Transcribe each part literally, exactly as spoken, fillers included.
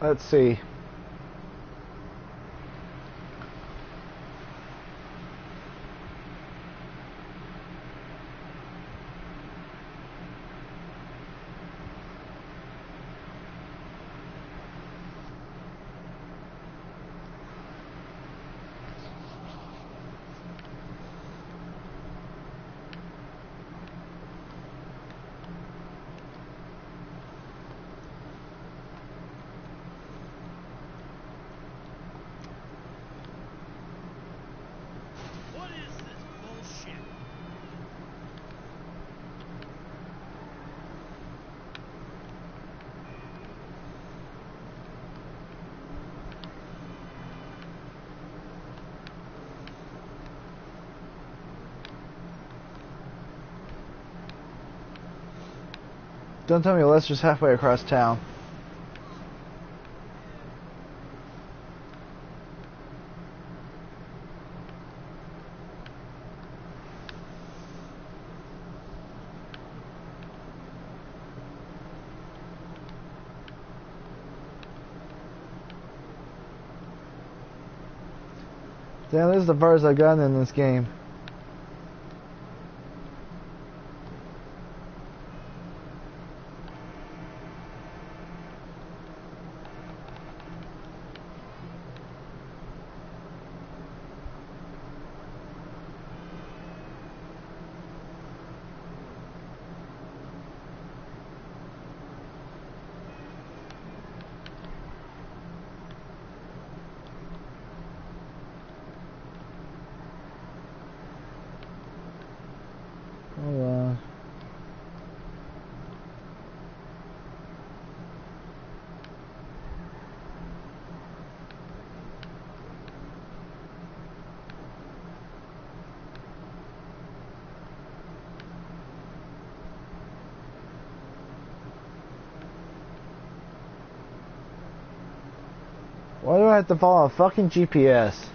Let's see. Don't tell me Lester's halfway across town. Damn, this is the farthest I've gotten in this game. Hold on. Why do I have to follow a fucking G P S?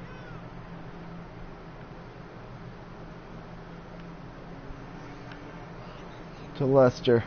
To Lester.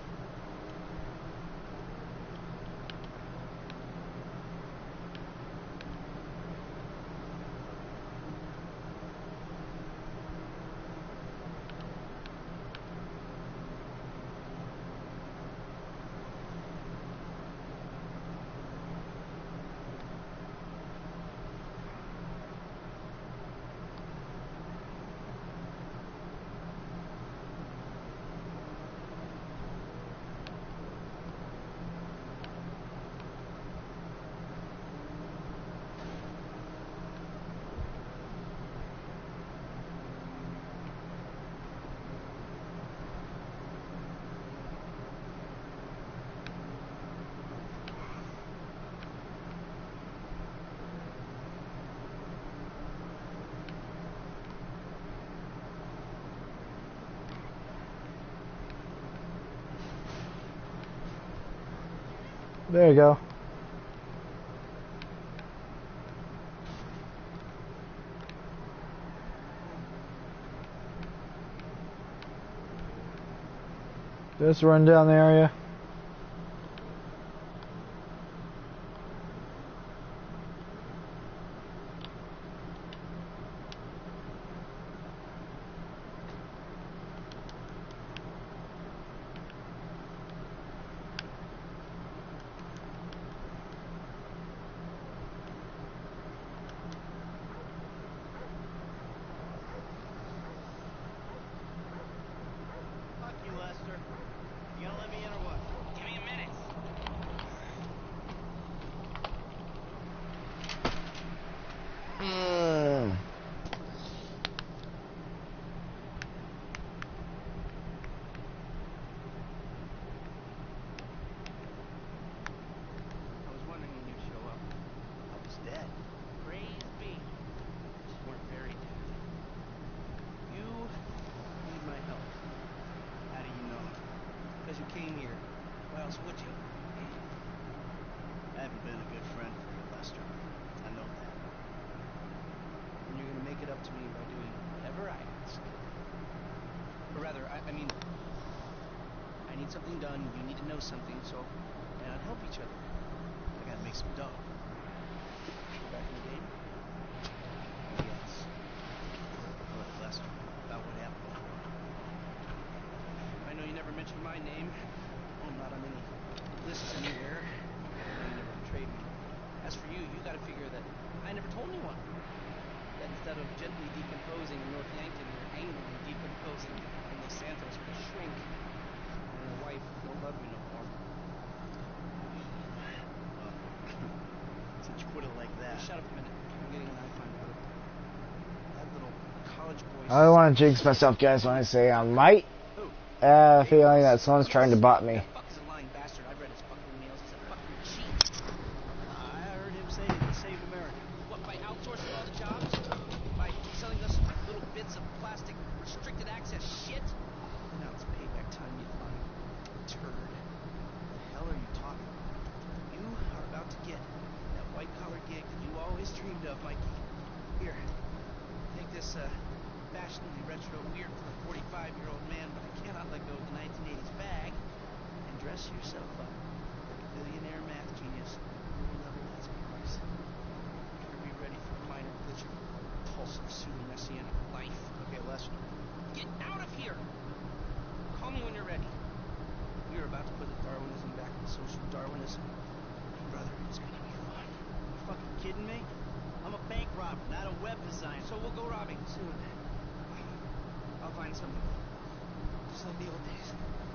There you go. Just run down the area. Something done, you need to know something, so why not help each other? make some dough. You're back in the game? Yes. What, Lester? About what happened before? I know you never mentioned my name. Well, I'm not on any lists anywhere. I know you never betrayed me. As for you, you gotta figure that I never told anyone. That instead of gently decomposing in North Yankton, you're angrily decomposing in Los Santos with a shrink and a wife who don't love you no more. Well, since you put it like that. Hey, shut up a minute. I'm getting an eye find out. That little college boy. I don't want to jinx myself, guys, when I say I might Who? have a feeling that someone's trying to bot me. That fuck is a lying bastard. I've read his fucking emails. He's a fucking cheat. I heard him say he could save America. What, by outsourcing all the jobs? By selling us little bits of plastic restricted access shit? Now it's payback time, you lying turd. What the hell are you talking about? You are about to get that white-collar gig that you always dreamed of, Mikey. Here, take this uh, fashionably retro weird for a forty-five-year-old man, but I cannot let go of the nineteen eighties bag, and dress yourself up like a billionaire math genius, low-level Escalars. Better be ready for a minor glitch of repulsive pseudo-messianic life. Okay, Lester. Get out of here! Call me when you're ready. We are about to put the Darwinism back in social Darwinism. Brother, it's gonna be fun. You fucking kidding me? I'm a bank robber, not a web designer. So we'll go robbing soon. I'll find something. Just like the old days.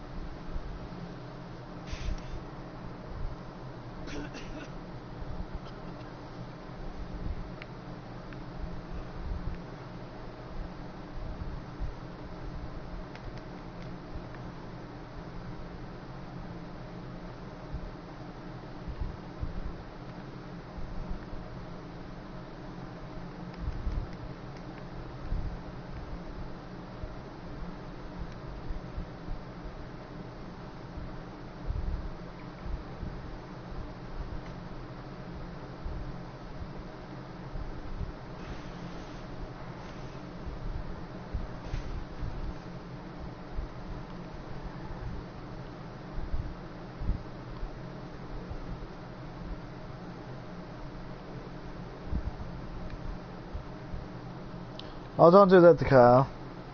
Oh, don't do that to Kyle.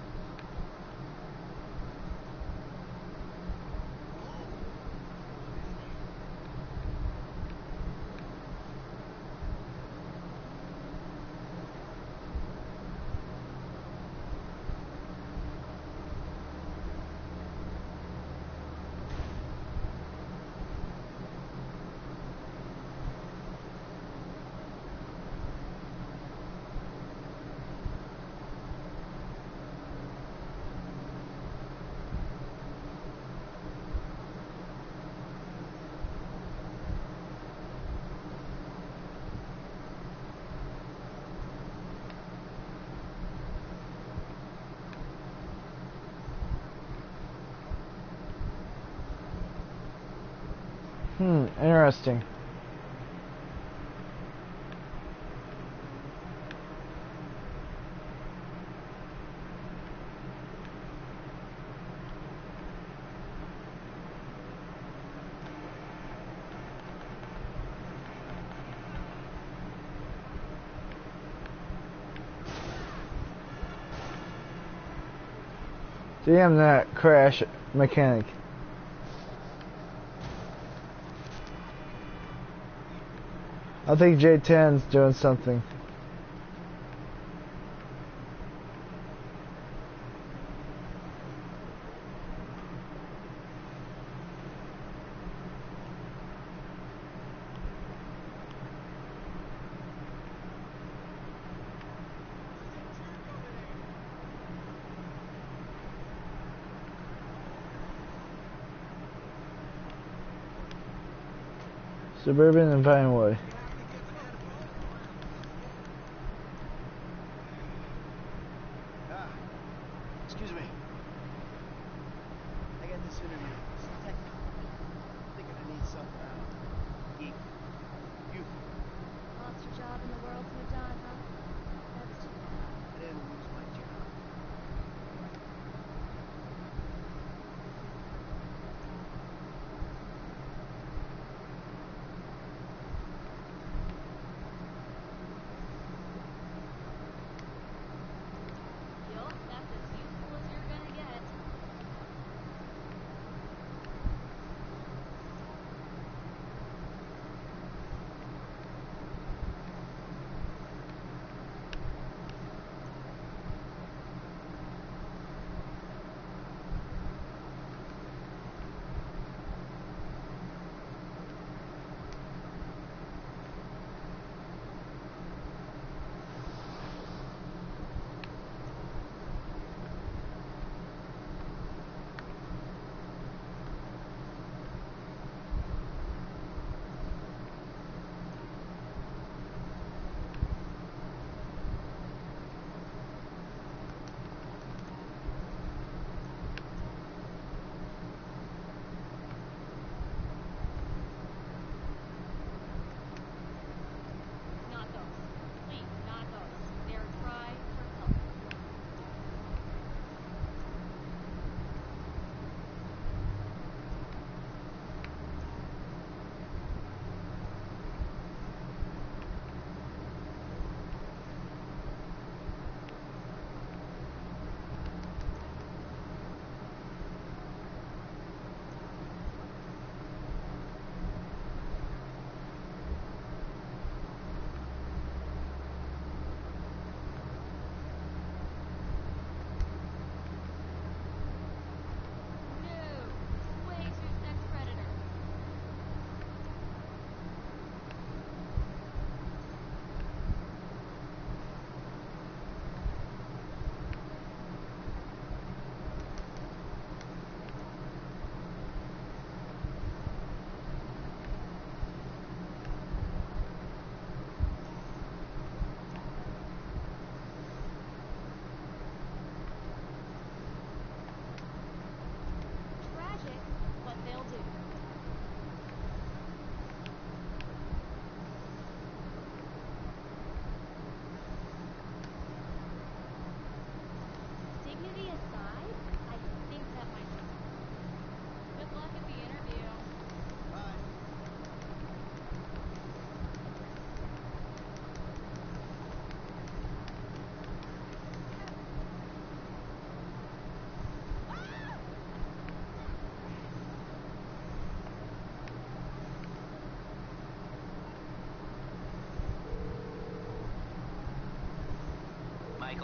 Hmm, interesting. Damn that crash mechanic. I think J ten's doing something. Suburban and Pinewood. Ah, excuse me. I got this interview. It's technical. I'm thinking I need something out of geek. You. Lost your job in the world's moved on, huh? That's too bad. I didn't lose my job.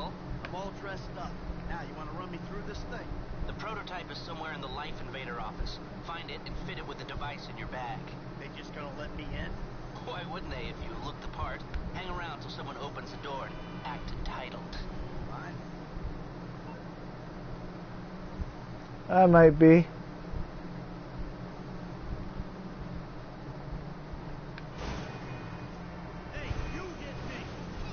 Michael. I'm all dressed up. Now, you want to run me through this thing? The prototype is somewhere in the Life Invader office. Find it and fit it with the device in your bag. They just gonna let me in? Why wouldn't they if you look the part? Hang around till someone opens the door and act entitled. Fine. I might be. Hey, you hit me!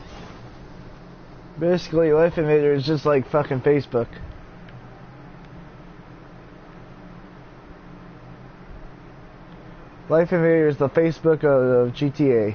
Basically, Life Invader is just like fucking Facebook. Life Invader is the Facebook of, of G T A.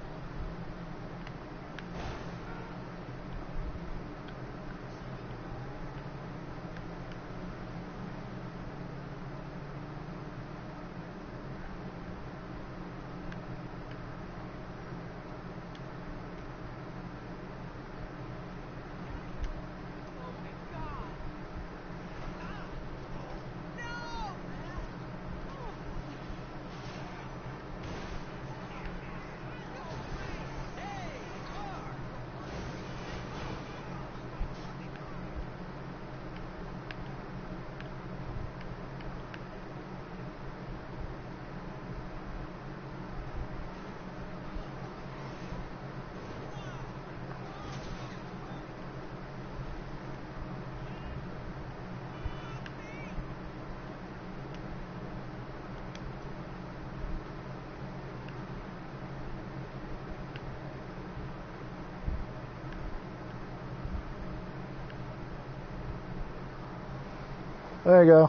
There you go.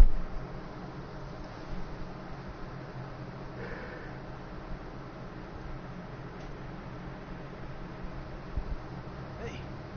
Hey.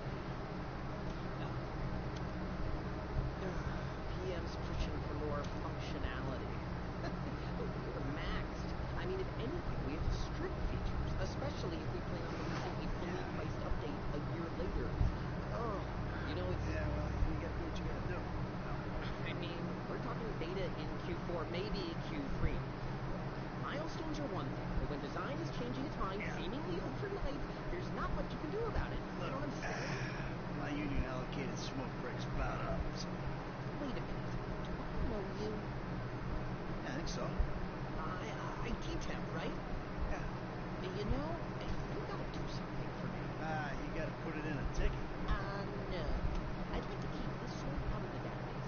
P M's pushing for more functionality. We're maxed. I mean, if anything, we have to strip features, especially if we plan on releasing a fully priced update a year later. Oh, you know, it's... Yeah, well, you gotta do what you gotta do. I mean, we're talking beta in Q four, maybe Q three. Milestones are one thing, but when design is changing its mind seemingly overnight, there's not much you can do about it. You know what I'm saying? My union allocated smoke breaks about up, so... Wait a minute. Do I know you? Yeah, I think so. I, I T temp, right? Yeah. You know, you gotta do something for me. Ah, you gotta put it in a ticket. Uh, no. I'd like to keep this one out of the database.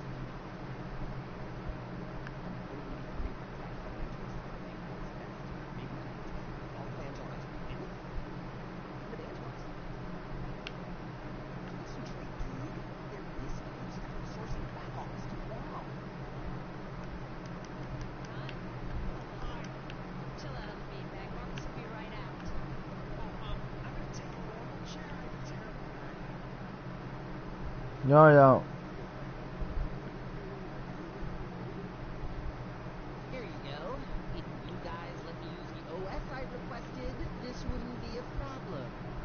All plans are maybe? But Antoine's. Concentrate, dude. They're busy. Staff resourcing back office tomorrow. Chill out on the beanbag. Marcus will be right out. I'm gonna take a normal chair. I'm terrible. No, I don't. Here you go. If you guys let me use the O S I requested, this wouldn't be a problem.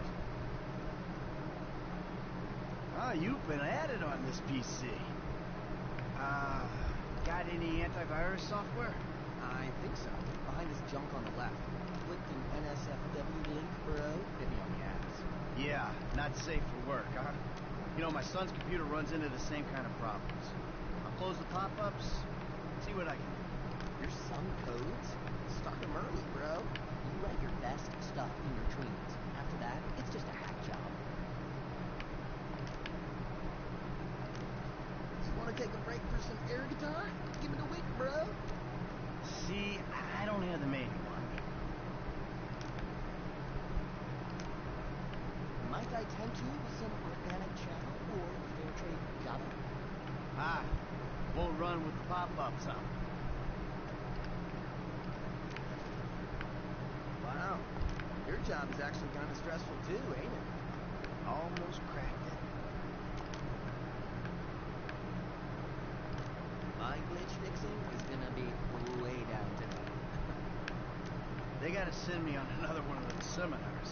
Ah, you've been at it on this P C. Uh, got any antivirus software? I think so. Behind this junk on the left. Click the N S F W link, bro. Hit me on the ass. Yeah, not safe for work, huh? You know, my son's computer runs into the same kind of problems. I'll close the pop-ups, see what I can do. Your son codes? Start him early, bro. You write your best stuff in your dreams. After that, it's just a hack job. Just want to take a break for some air guitar? Give it a week, bro. See, I don't have the manual on me. Might I tempt you with some organic chow or fair trade Java? Ah, won't run with the pop-ups, huh? Wow. Your job is actually kind of stressful too, ain't it? Almost cracked it. My glitch fixing is gonna be way down today. They gotta send me on another one of those seminars.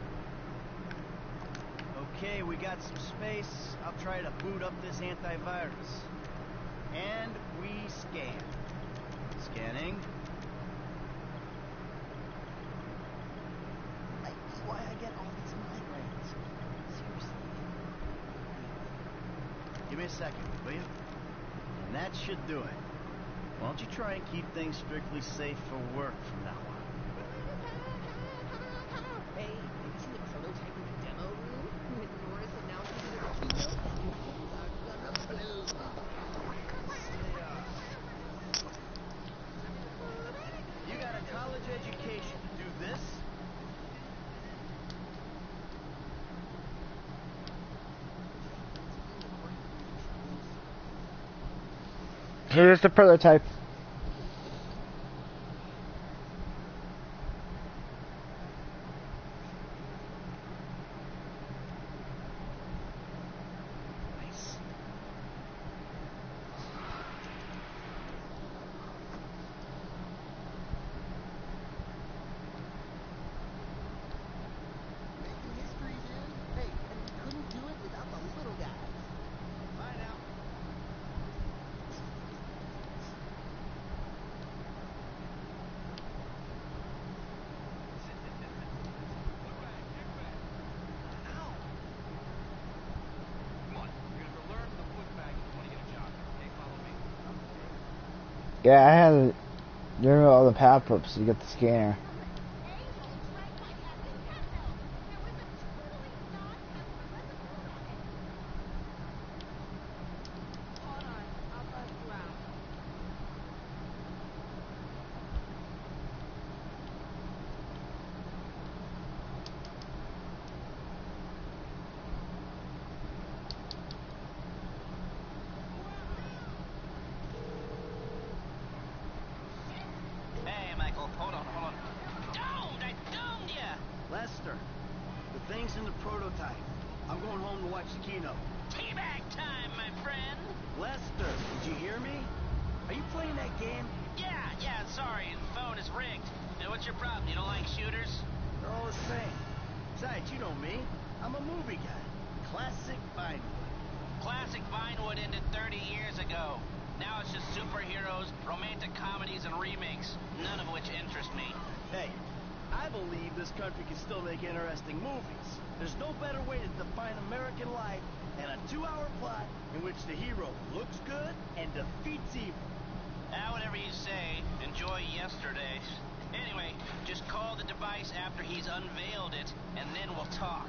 Okay, we got some space. I'll try to boot up this antivirus. And we scan. Scanning. Might be why I get all these migraines. Seriously. Give me a second, will you? And that should do it. Why don't you try and keep things strictly safe for work from now on? Hey, have you seen the prototype in the demo room? With Norris announcing the keynote? You got a college education to do this? Here's the prototype. Nice. Making history, dude. Hey, and we couldn't do it without the little guys. Bye now. Ow! Come on, you're gonna learn the foot bag if you want to get a job. Okay, follow me. Yeah, I had to remove all the pop-ups to get the scanner. Hold on, I'll buzz you out. Hey, Michael, hold on, hold on. Domed! I domed ya! Lester, the thing's in the prototype. I'm going home to watch the keynote. Teabag time, my friend! Lester, did you hear me? Are you playing that game? Yeah, yeah, sorry, the phone is rigged. And what's your problem? You don't like shooters? They're all the same. Besides, you know me. I'm a movie guy. Classic Vinewood. Classic Vinewood ended thirty years ago. Now it's just superheroes, romantic comedies, and remakes, none of which interest me. Hey, I believe this country can still make interesting movies. There's no better way to define American life than a two-hour plot in which the hero looks good and defeats evil. Ah, whatever you say. Enjoy yesterday. Anyway, just call the device after he's unveiled it, and then we'll talk.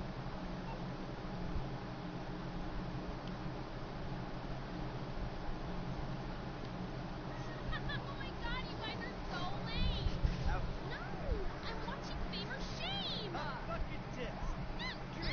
Oh my god, you guys are so lame! Now, No! I'm watching Fame or Shame! ah, fucking tits.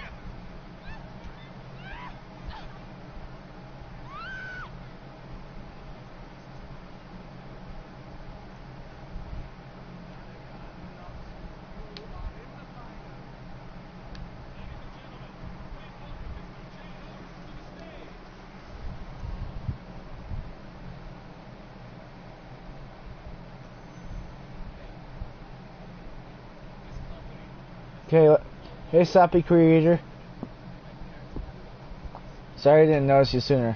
Okay, hey Sappy Creator. Sorry I didn't notice you sooner.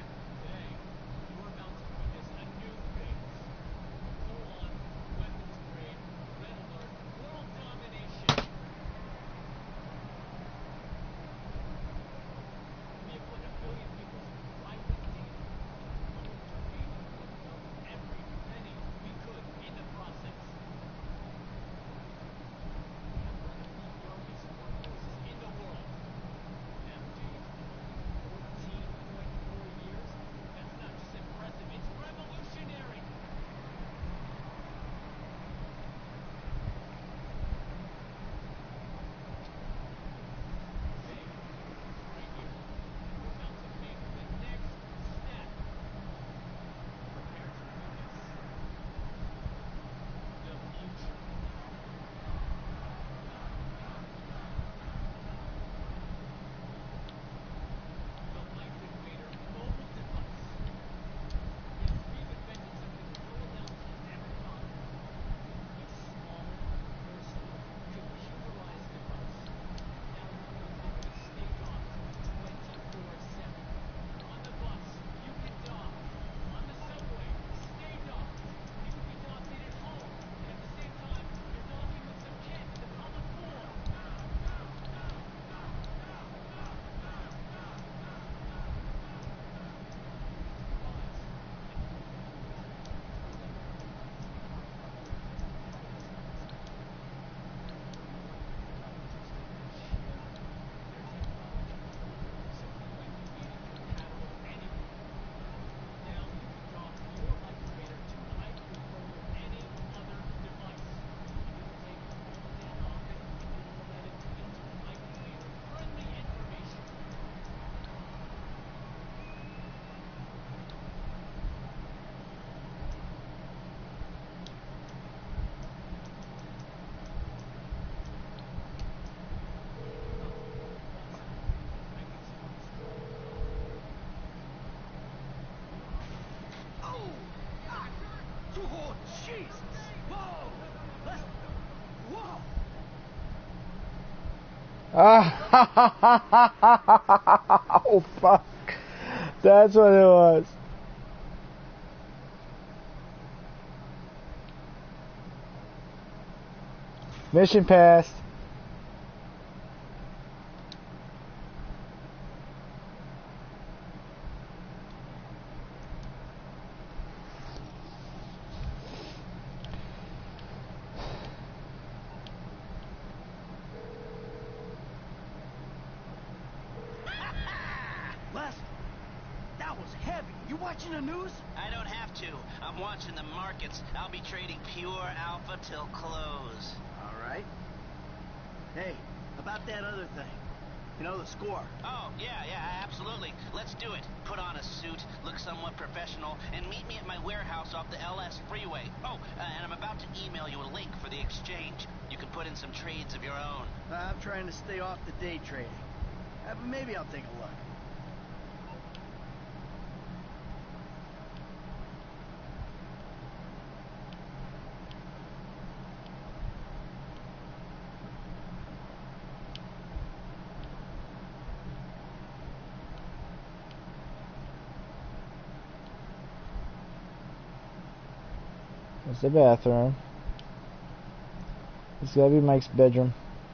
Jesus! Whoa! Let's... Whoa! Ah, oh fuck. That's what it was. Mission passed. Les, that was heavy. You watching the news? I don't have to. I'm watching the markets. I'll be trading pure alpha till close. All right. Hey, about that other thing. You know, the score. Oh, yeah, yeah, absolutely. Let's do it. Put on a suit, look somewhat professional, and meet me at my warehouse off the L S freeway. Oh, uh, and I'm about to email you a link for the exchange. You can put in some trades of your own. I'm trying to stay off the day trading. Uh, but maybe I'll take a look. It's the bathroom. It's gotta be Mike's bedroom.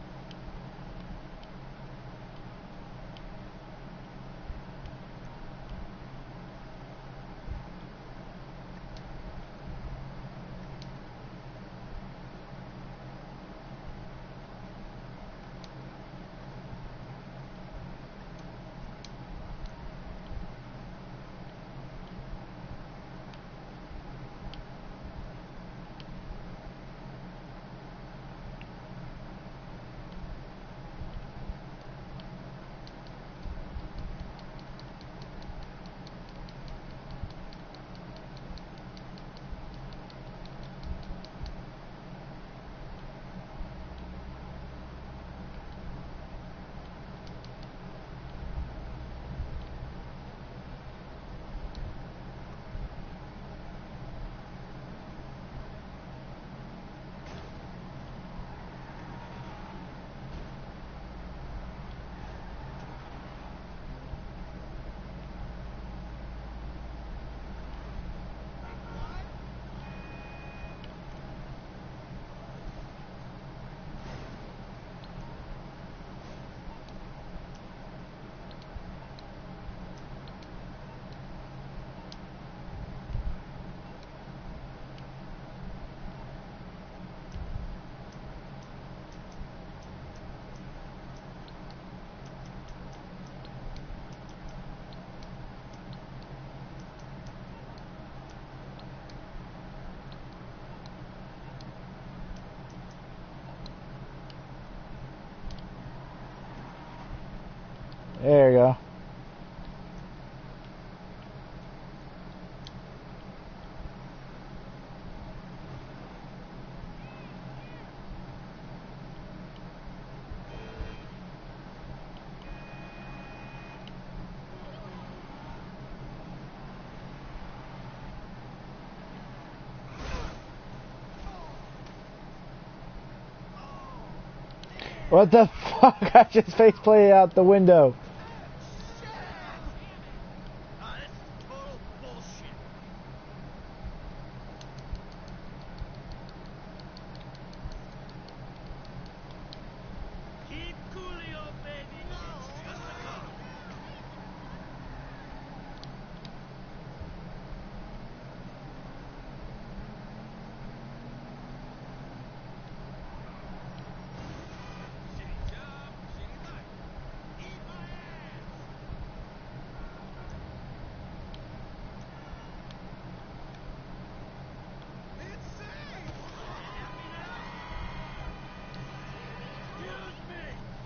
There you go. What the fuck? I just face planted out the window. Ah, this is total bullshit. Keep coolio, baby. It's just a car. Shitty job, shitty life. Eat my ass. It's safe. Excuse me.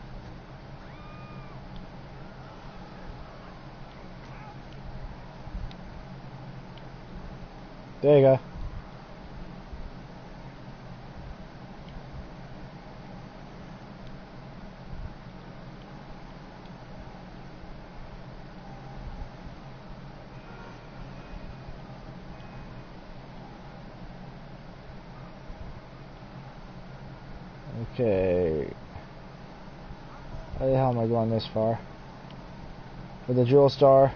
There you go. Okay. How the hell am I going this far? For the Jewel Star.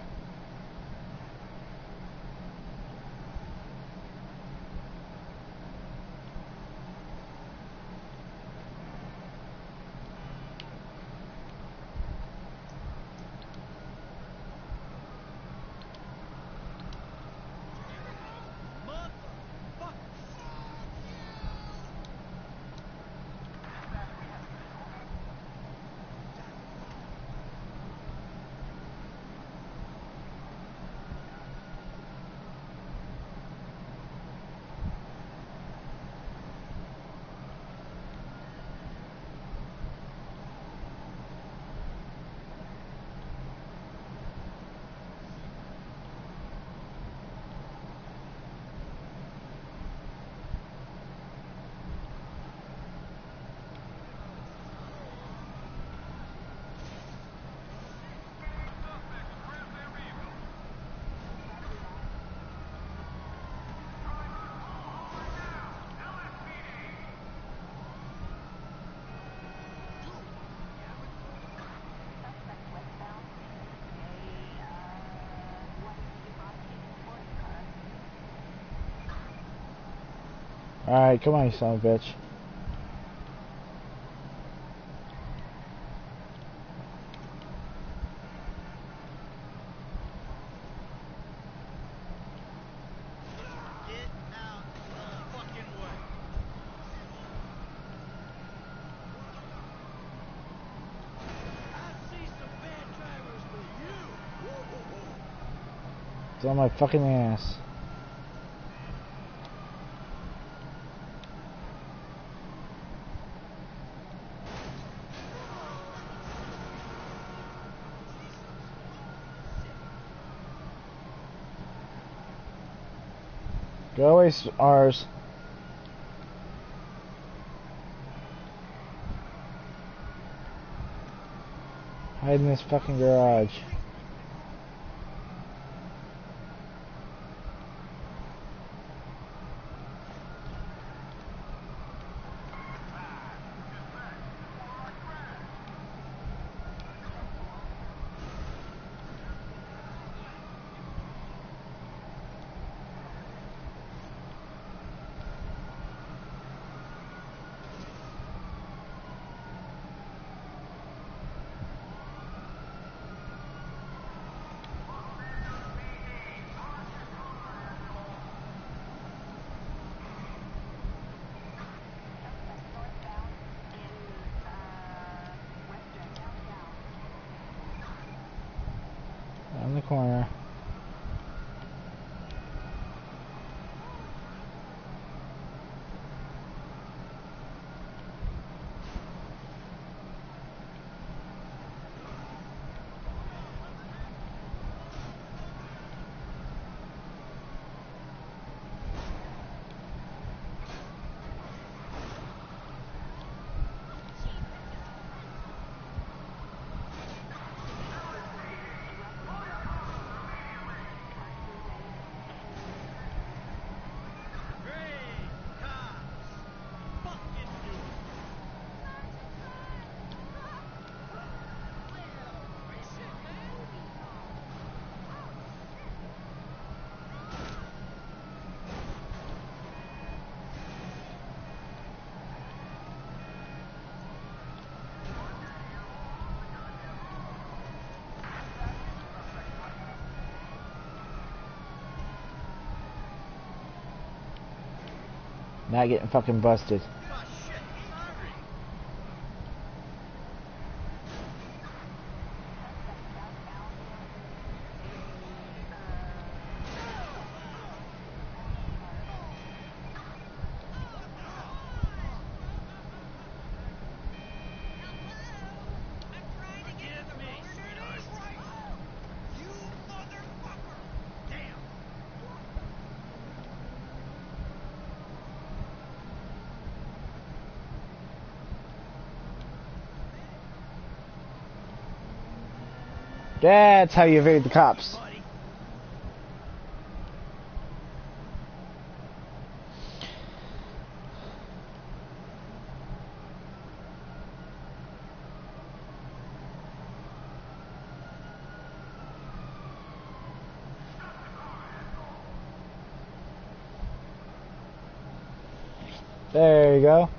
Alright, come on, you son of a bitch. Get out of the fucking way. I see some bad drivers, but you. Woo-hoo-hoo. It's on my fucking ass. Go away, ours. Hide in this fucking garage. On the corner. Great cops. Fucking do it. Not getting fucking busted. Oh shit, sorry. Forgive me, sweetheart. You motherfucker! Damn. That's how you evade the cops. Buddy. There you go.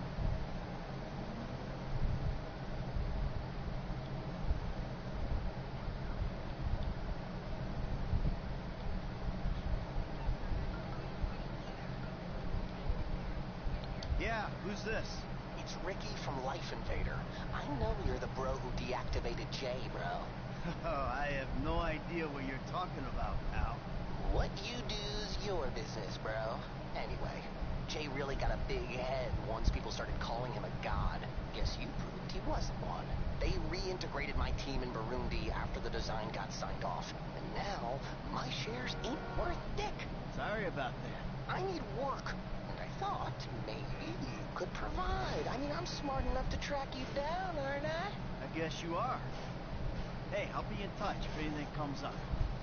Yeah, who's this? It's Ricky from Life Invader. I know you're the bro who deactivated Jay, bro. Oh, I have no idea what you're talking about, pal. What you do's your business, bro. Anyway, Jay really got a big head once people started calling him a god. Guess you proved he wasn't one. They reintegrated my team in Burundi after the design got signed off. And now, my shares ain't worth dick. Sorry about that. I need work. And I thought maybe you could provide. I mean, I'm smart enough to track you down, aren't I? I guess you are. Hey, I'll be in touch if anything comes up.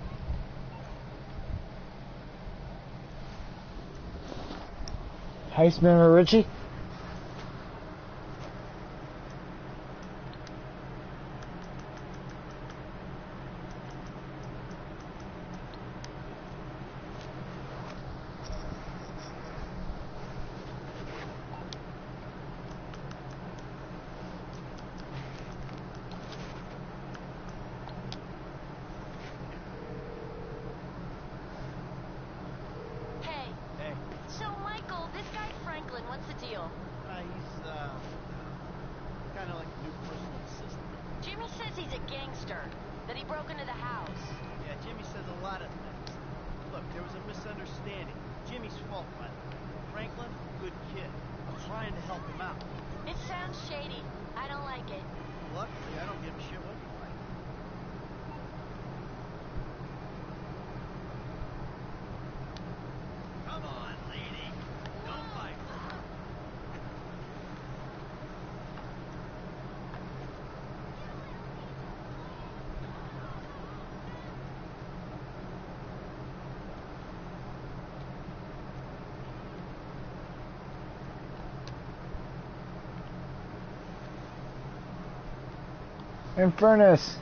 Heist member Richie. Hey, Hey, so Michael, this guy Franklin, what's the deal? uh, he's, uh, kind of like a new personal assistant. Jimmy says he's a gangster, that he broke into the house. Yeah, Jimmy says a lot of things. Look, there was a misunderstanding. Jimmy's fault, but Franklin, good kid. I'm trying to help him out. It sounds shady. I don't like it. Luckily, I don't give a shit what you like. Come on, lady. Don't fight. Infernus.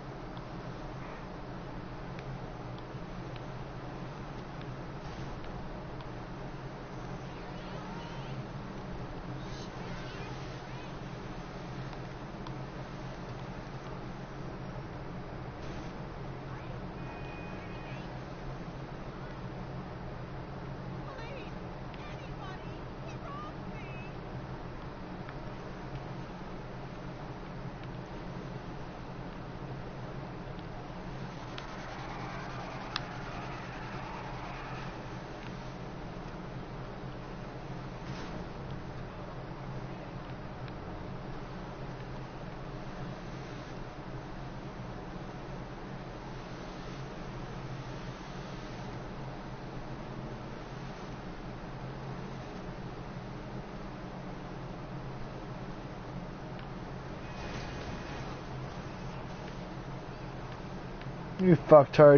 You fucktard.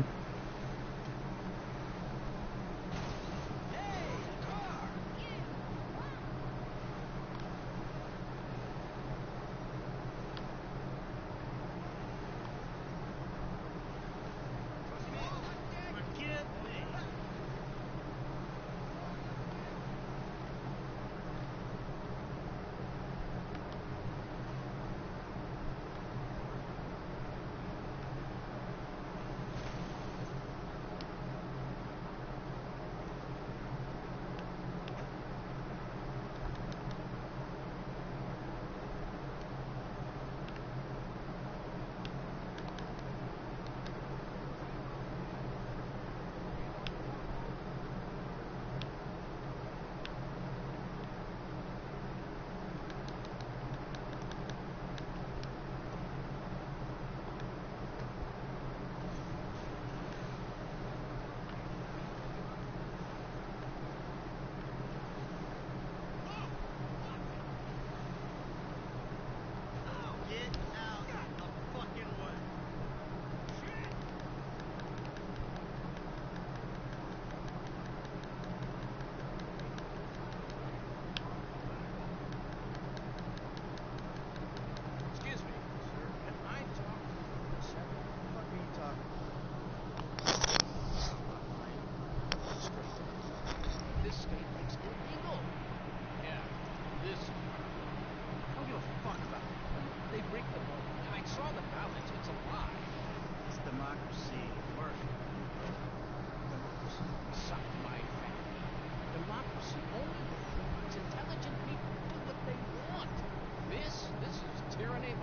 Forgive me.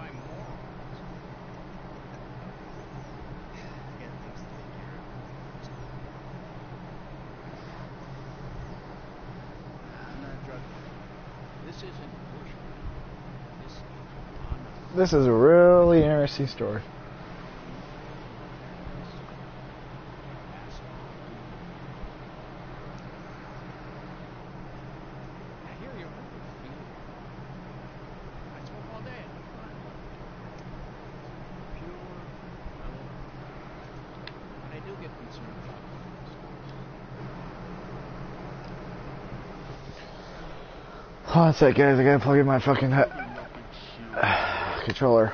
by morons. Get things to take care of. I'm not a drug dealer. This isn't bush. This is honest. This is a really interesting story. I hear you're overfeeling. I smoke all day. I'm fine. Pure mellow. But I do get concerned about this. Hold on a sec, guys. I gotta plug in my fucking he- controller.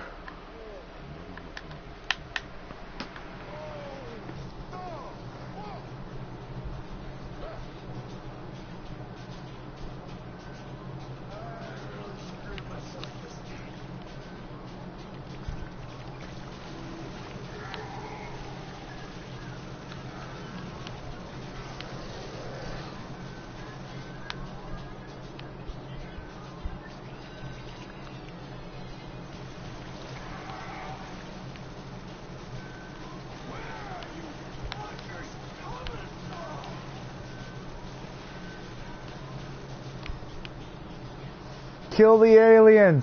Kill the aliens!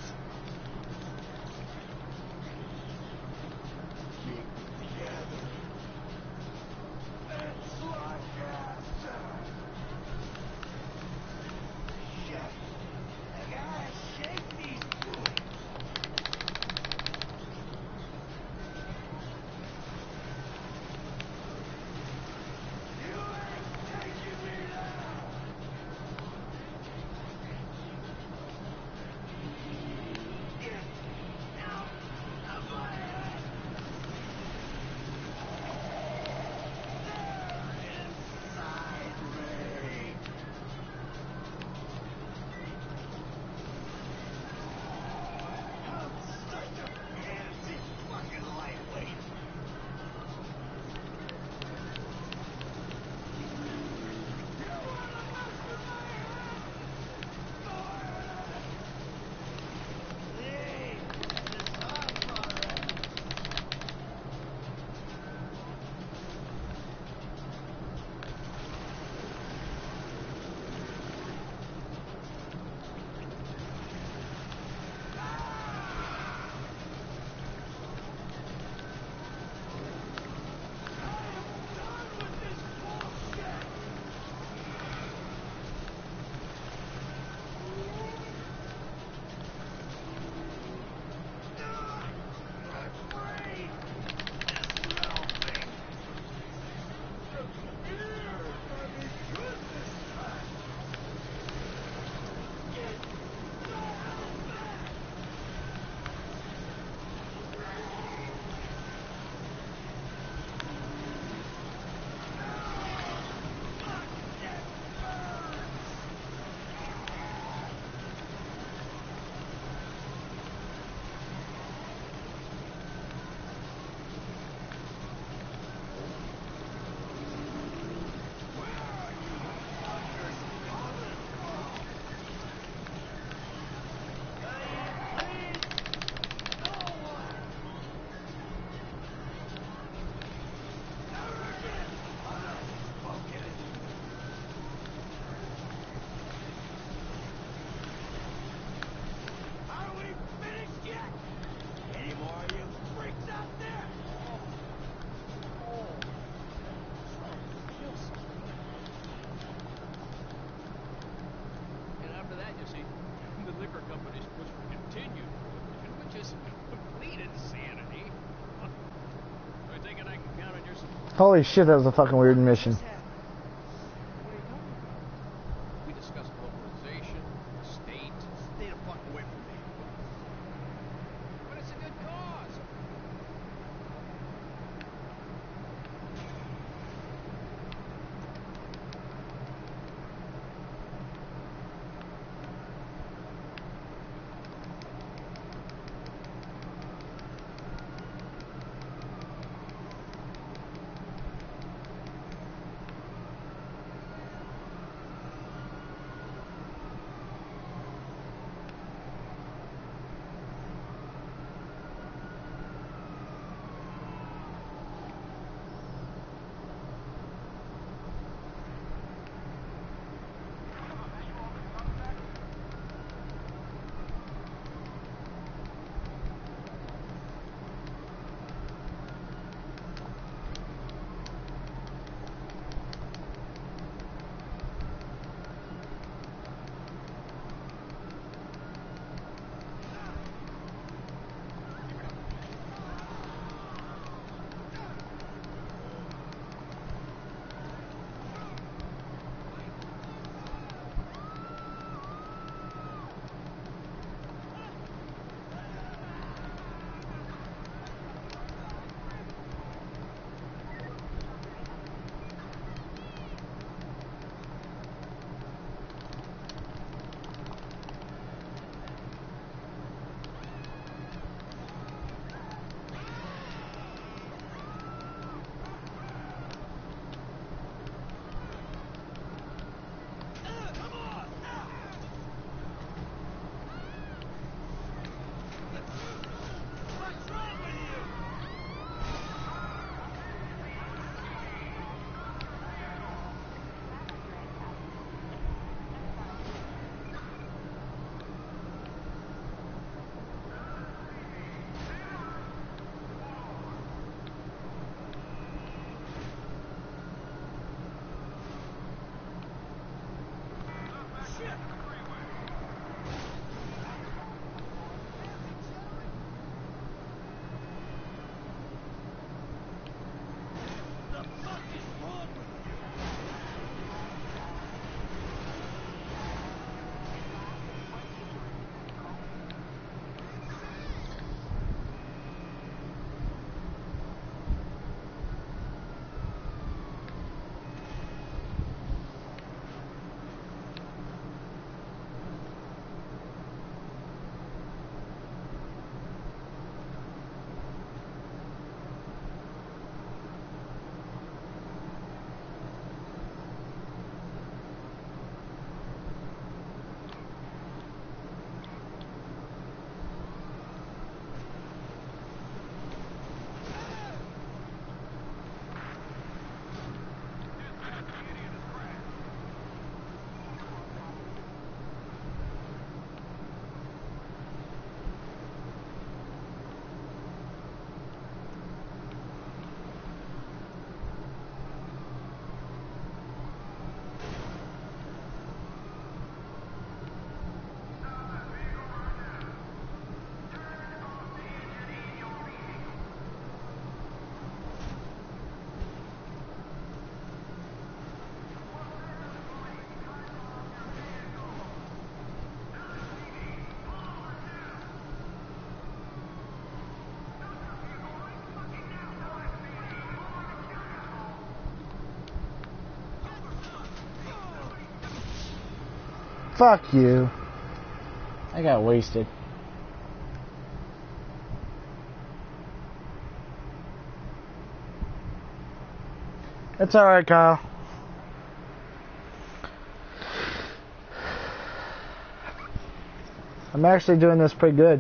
Holy shit, that was a fucking weird mission. What are you talking about? We discussed globalization, the state. Stay the fuck away from me. But it's a good cause. Fuck you. I got wasted. It's alright, Kyle. I'm actually doing this pretty good.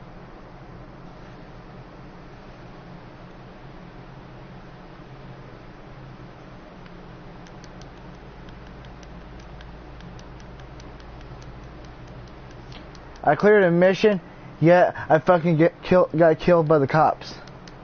I cleared a mission, yet I fucking get killed, got killed by the cops.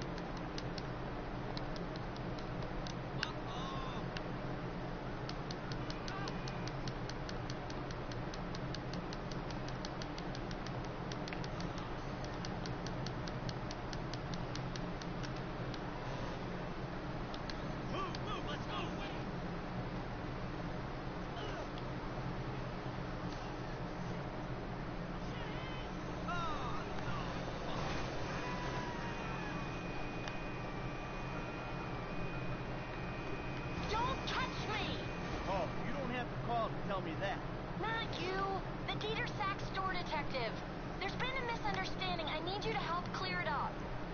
Tell me that. Not you. The Dieter Sachs store detective. There's been a misunderstanding. I need you to help clear it up.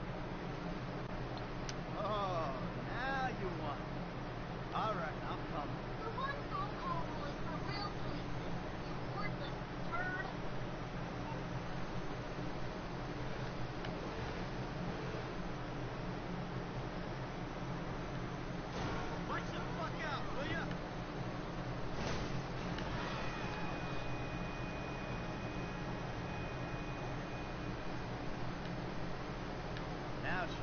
Oh, now you want it. All right, I'm coming. The one phone call rule is for real policemen. You worthless bird. Watch the fuck out, will ya? Now she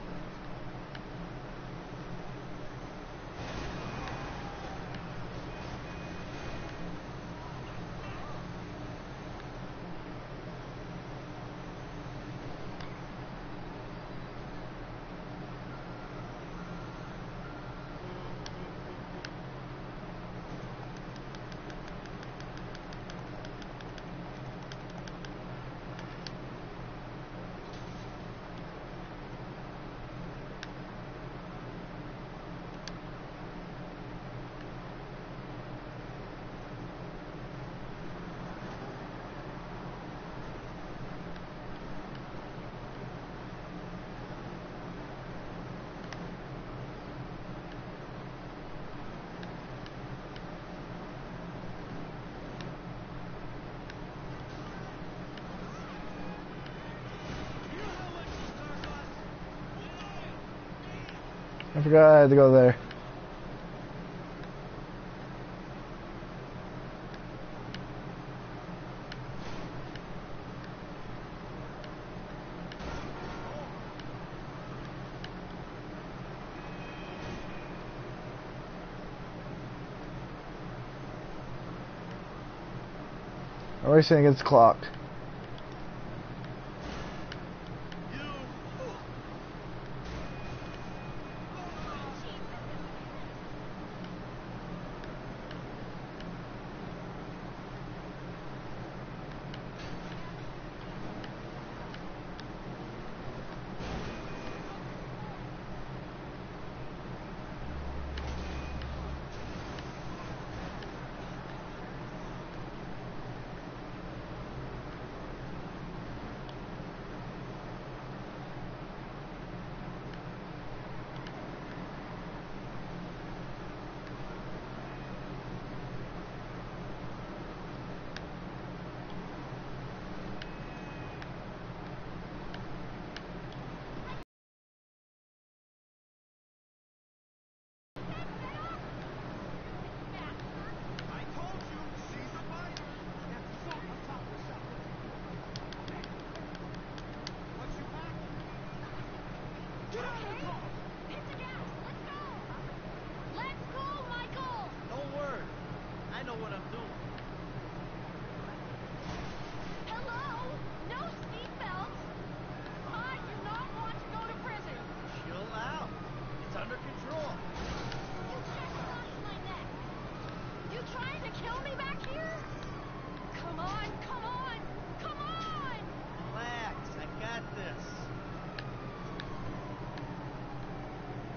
I forgot I had to go there. Everything gets clocked.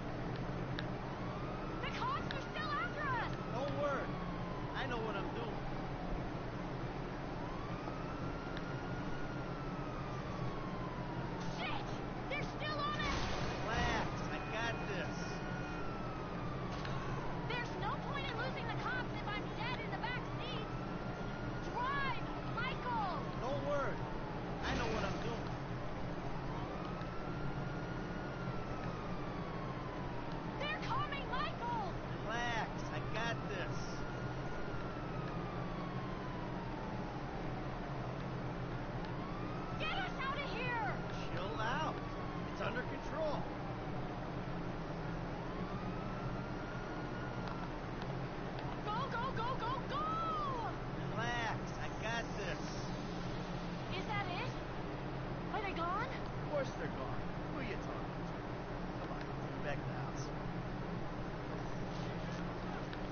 I know what I'm doing.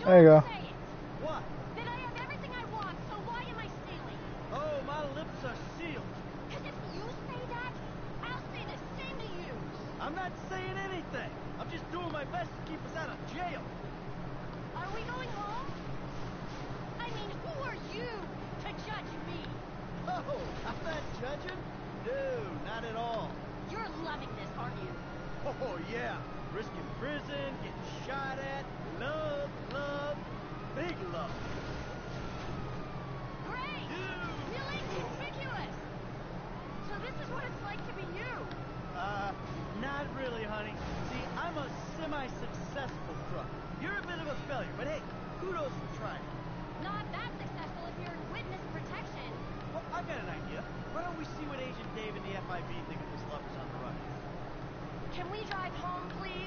There you go. Say it. What? That I have everything I want, so why am I stealing? Oh, my lips are sealed. Because if you say that, I'll say the same to you. I'm not saying anything. I'm just doing my best to keep us out of jail. Are we going home? I mean, who are you to judge me? Oh, I'm not judging. No, not at all. You're loving this, aren't you? Oh, yeah. Risking prison, getting shot at. Love, love, big love. Great! Really conspicuous! So this is what it's like to be you. Uh, not really, honey. See, I'm a semi-successful crook. You're a bit of a failure, but hey, kudos for trying. Not that successful if you're in witness protection. Well, I got an idea. Why don't we see what Agent Dave and the F I B think of this lovers on the run? Can we drive home, please?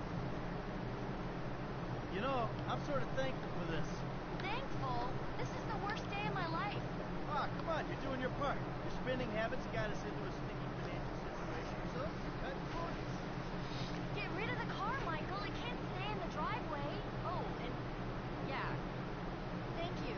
You know, I'm sort of thankful for this. Thankful? This is the worst day of my life. Ah, come on, you're doing your part. Your spending habits got us into a sticky financial situation, so you're cutting corners. Get rid of the car, Michael. It can't stay in the driveway. Oh, and yeah. Thank you.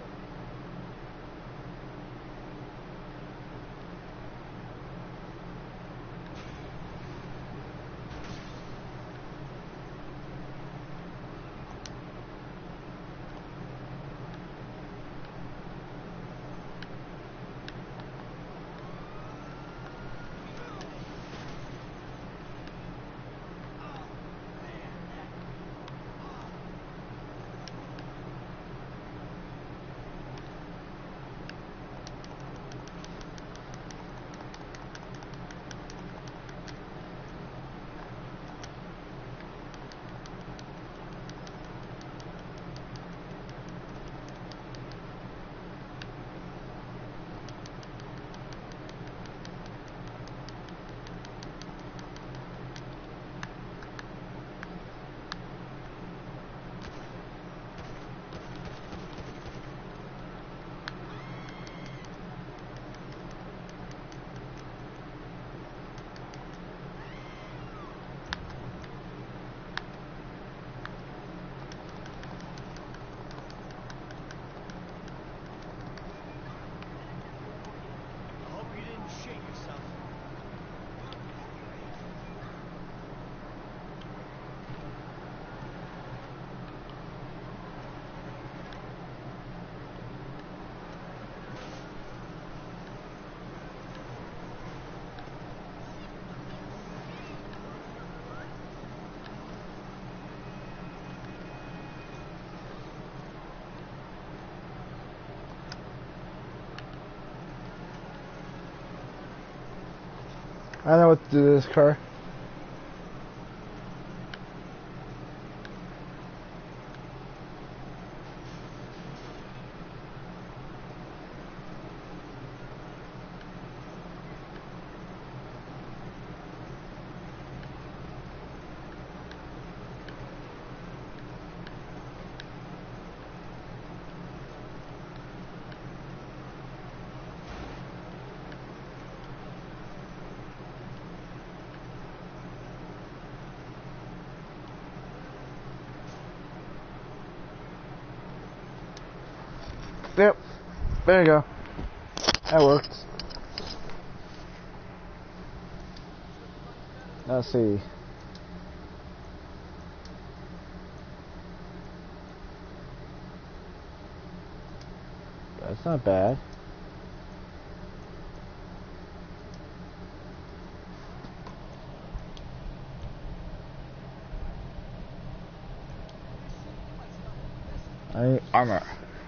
I hope you didn't shit yourself. I know what to do to this car. Yep. There you go. That worked. Let's see. That's not bad. I need armor.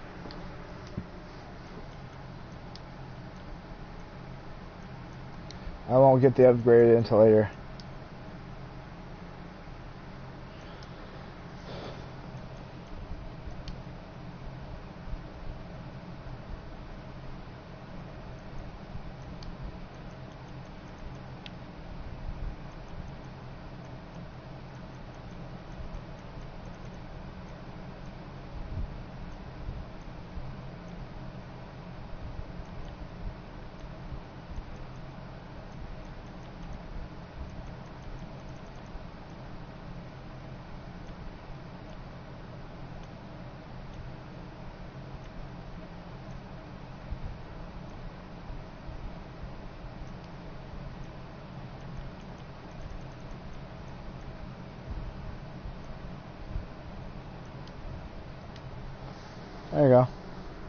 I won't get the upgrade until later. There you go.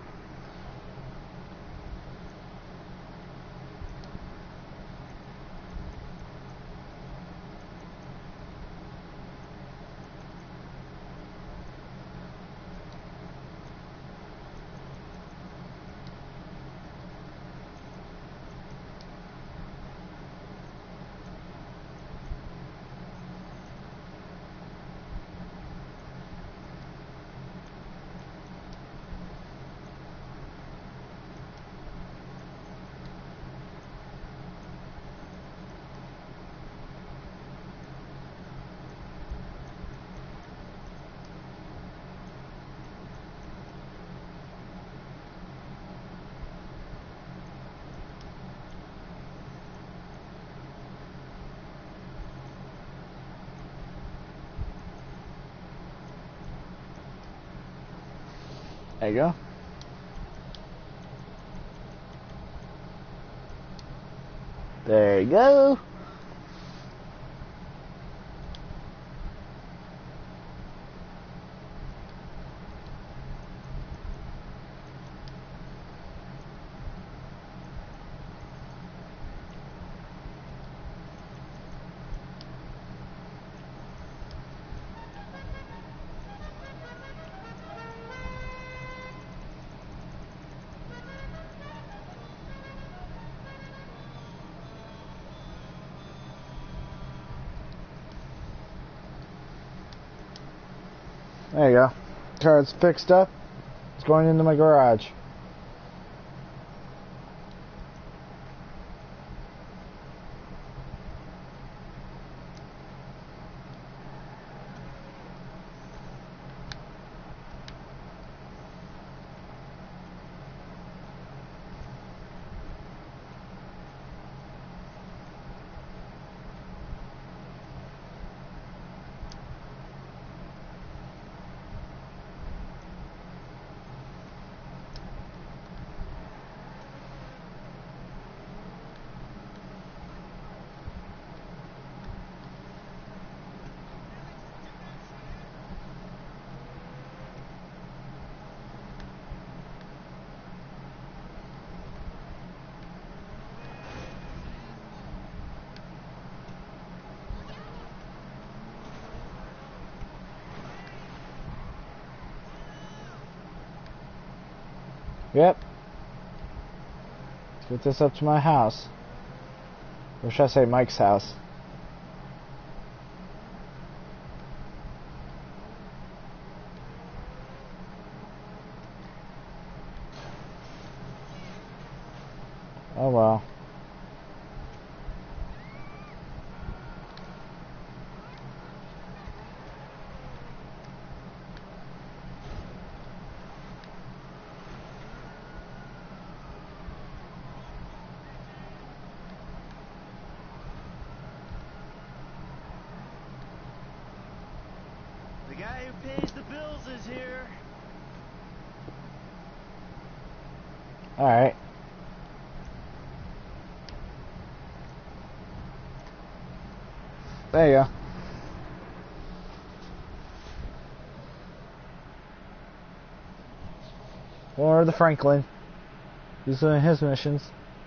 There you go. There you go. There you go. Car's fixed up. It's going into my garage. Yep. Let's get this up to my house. Or should I say Mike's house? Oh well. The guy who pays the bills is here. Alright. There you go. Or the Franklin. He's doing his missions.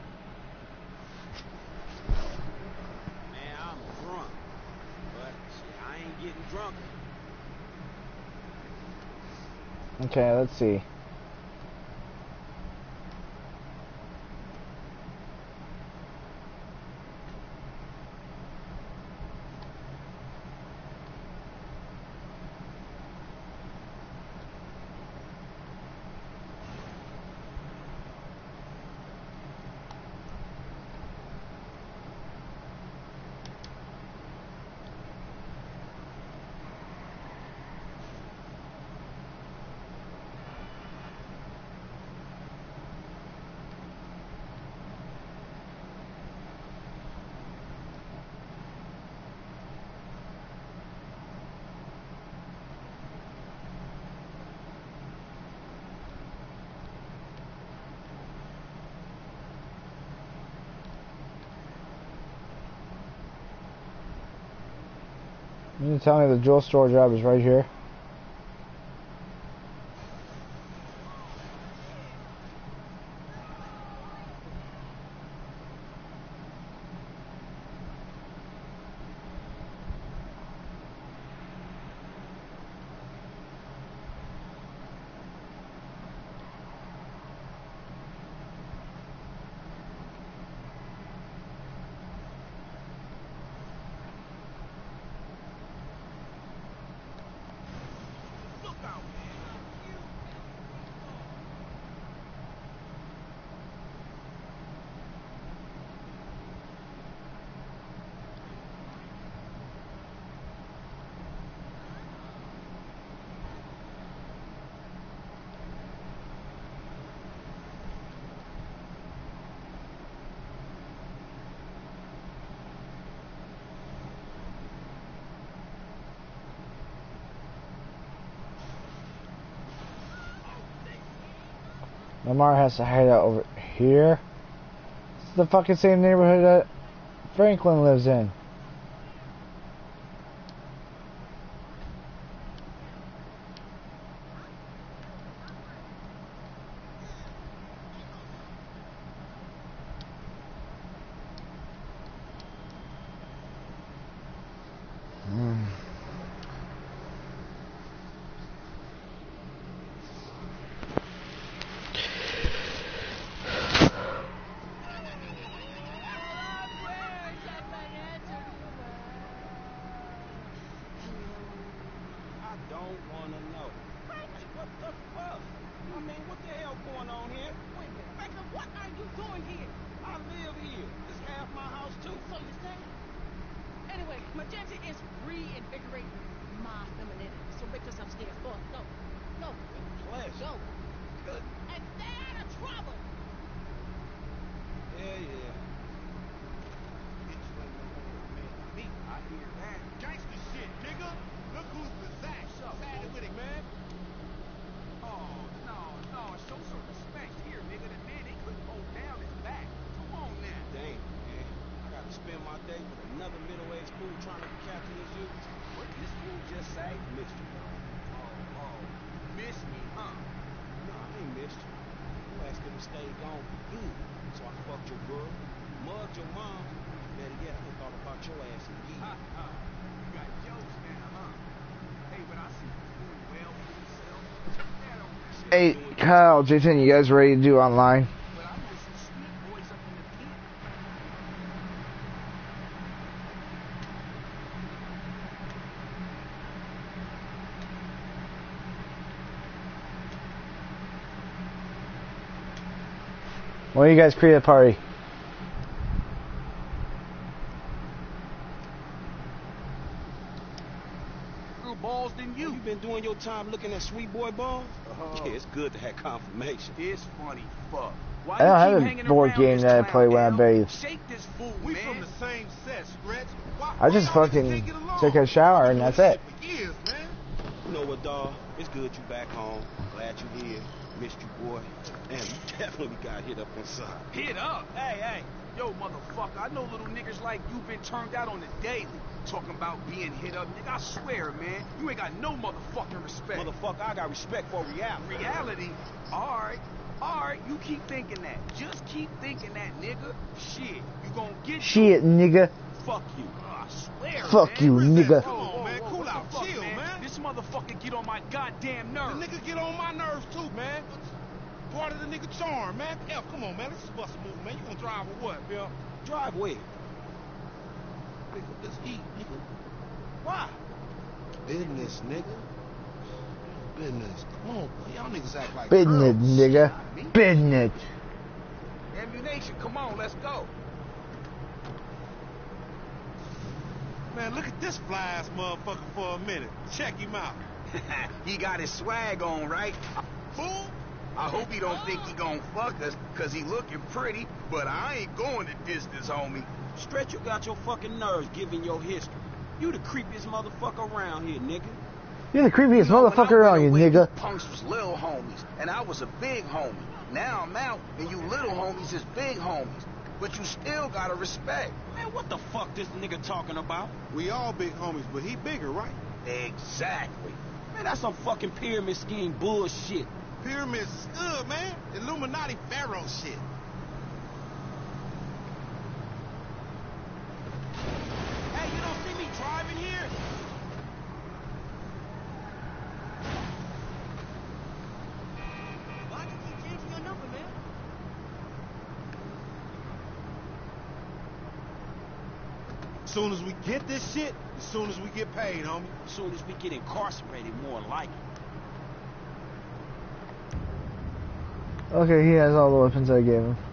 Man, I'm drunk. But shit, I ain't getting drunk. Okay, let's see. You mean to tell me the jewel store job is right here? Lamar has to hide out over here. It's the fucking same neighborhood that Franklin lives in. Hey, Kyle, Jason, you guys ready to do online? Why don't you guys create a party? Balls than you. You been doing your time looking at sweet boy balls? Uh-huh. Yeah, it's good to have confirmation. It's funny, fuck. Why I don't have a board game that I play when I bathe. Shake this fool, we man. From the same set, Stretch. Why, I just fucking take a shower and that's it. Years, man. You know what, dawg? It's good you back home. Glad you here. Missed you, boy. Damn, you definitely got hit up on side. Hit up? Hey, hey. Yo, motherfucker, I know little niggas like you been turned out on the daily. Talking about being hit up, nigga, I swear, man, you ain't got no motherfucking respect. Motherfucker, I got respect for reality. Reality? Alright, alright, you keep thinking that. Just keep thinking that, nigga. Shit, you gonna get Shit, nigga. Fuck you. Oh, I swear, Fuck man. you, nigga. Come on, man, cool out, fuck, chill, man. man. This motherfucker get on my goddamn nerves. The nigga get on my nerves too, man. Part of the nigga charm, man. F, come on, man. Let's just bust a move, man. You gonna drive or what, Bill? Drive where? Pick up this heat, nigga. Why? Business, nigga. Business. Come on, boy. Y'all niggas act like Business, girls. nigga. Business. Ammunition, come on, let's go. Man, look at this fly ass motherfucker for a minute. Check him out. He got his swag on, right? Fool. I hope he don't think he gon' fuck us, cause he looking pretty, but I ain't going the distance, homie. Stretch, you got your fucking nerves given your history. You the creepiest motherfucker around here, nigga. You're the creepiest you know, motherfucker around, you nigga. Punks was little homies, and I was a big homie. Now I'm out, and you little homies is big homies. But you still gotta respect. Man, what the fuck this nigga talking about? We all big homies, but he bigger, right? Exactly. Man, that's some fucking pyramid scheme bullshit. Pyramids is good, man. Illuminati pharaoh shit. Hey, you don't see me driving here? Why do you keep changing your number, man? Soon as we get this shit, as soon as we get paid, homie. As soon as we get incarcerated, more like it. Okay, he has all the weapons I gave him.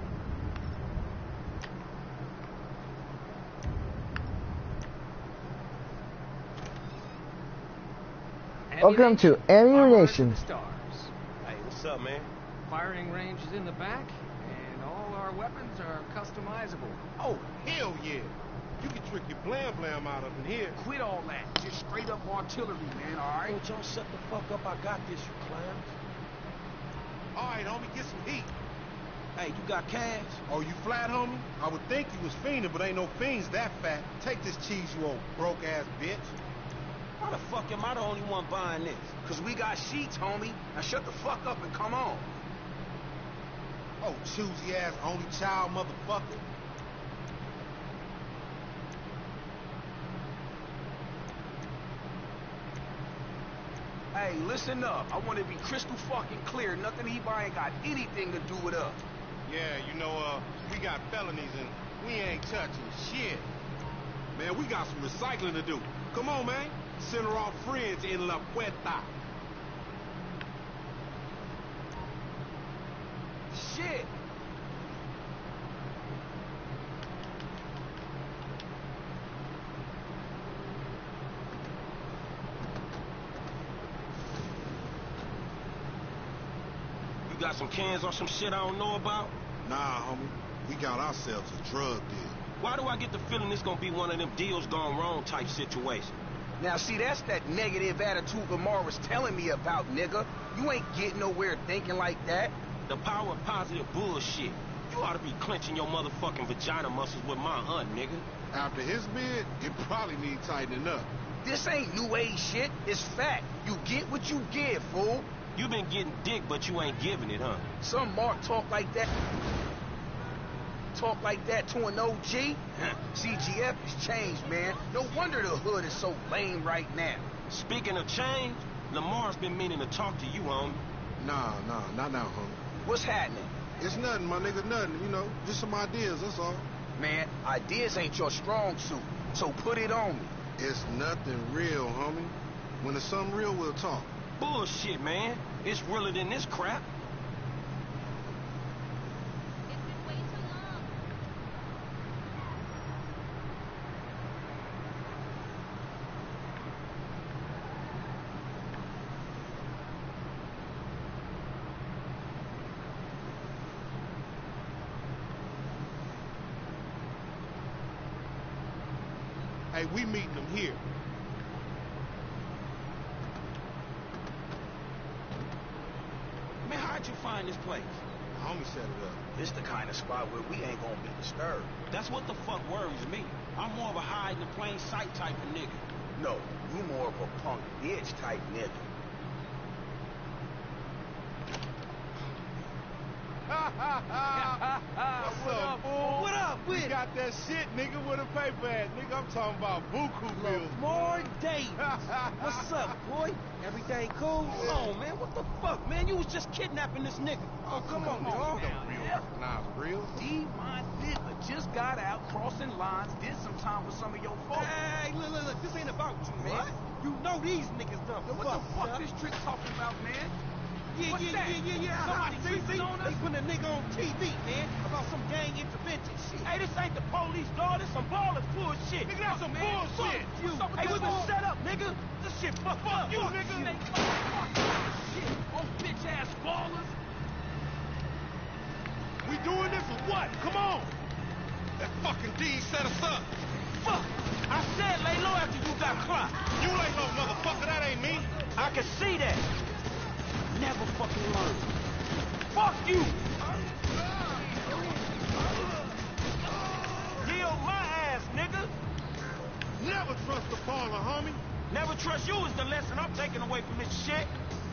Welcome to Ammunition. Stars. Hey, what's up, man? Firing range is in the back, and all our weapons are customizable. Oh, hell yeah. You can trick your blam blam out of in here. Quit all that. Just straight up artillery, man, all right? Don't y'all shut the fuck up. I got this, you clowns. All right, homie, get some heat. Hey, you got cash? Oh, you flat, homie? I would think you was fiending, but ain't no fiends that fat. Take this cheese, you old broke-ass bitch. Why the fuck am I the only one buying this? Cause we got sheets, homie. Now shut the fuck up and come on. Oh, choosy-ass only child motherfucker. Hey, listen up. I want to be crystal fucking clear. Nothing he buying got anything to do with us. Yeah, you know, uh, we got felonies and we ain't touching shit. Man, we got some recycling to do. Come on, man. Send her off friends in La Puerta. Shit. You got some cans or some shit I don't know about? Nah, homie. We got ourselves a drug deal. Why do I get the feeling this gonna be one of them deals gone wrong type situation? Now, see, that's that negative attitude Lamar was telling me about, nigga. You ain't getting nowhere thinking like that. The power of positive bullshit. You ought to be clenching your motherfucking vagina muscles with my aunt, nigga. After his bid, it probably need tightening up. This ain't new age shit. It's fact. You get what you give, fool. You been getting dick, but you ain't giving it, huh? Some Mark talk like that. Talk like that to an O G? C G F has changed, man. No wonder the hood is so lame right now. Speaking of change, Lamar's been meaning to talk to you, homie. Nah, nah, not now, homie. What's happening? It's nothing, my nigga, nothing. You know, just some ideas, that's all. Man, ideas ain't your strong suit, so put it on me. It's nothing real, homie. When it's something real, we'll talk. Bullshit, man. It's realer than this crap. It's been way too long. Hey, we meeting them here. Man, how'd you find this place? Homie set it up. This the kind of spot where we ain't gonna be disturbed. That's what the fuck worries me. I'm more of a hide in the plain sight type of nigga. No, you more of a punk bitch type nigga. What's up, fool? What up with You it? got that shit, nigga, with a paper at. Nigga, I'm talking about buku bills. Lamar Davis. What's up, boy? Everything cool? Oh, man, what the fuck, man? You was just kidnapping this nigga. Oh, come on, dog. Don't real recognize real. D, my nigga, just got out crossing lines, did some time with some of your folks. Hey, look, look, look. This ain't about you, man. What? You know these niggas done Yo, what fucked the fuck up. this trick talking about, man? Yeah, What's yeah, that? yeah, yeah, yeah. Somebody See, see, tweaking on us? they putting a nigga on T V, man, about some gang intervention shit. Hey, this ain't the police, dog. This some ballin' bullshit. Nigga, that's some man. bullshit. Fuck you. What's up with Hey, this we been bull- set up, nigga. This shit fucked up. you, Fuck nigga. you. Shit, oh bitch ass ballers. We doing this or what? Come on. That fucking D set us up. Fuck. I said lay low after you got clocked. You lay low, motherfucker. That ain't me. I can see that. Never fucking learn. Fuck you. Yield my ass, nigga. Never trust the baller, homie. Never trust you is the lesson I'm taking away from this shit.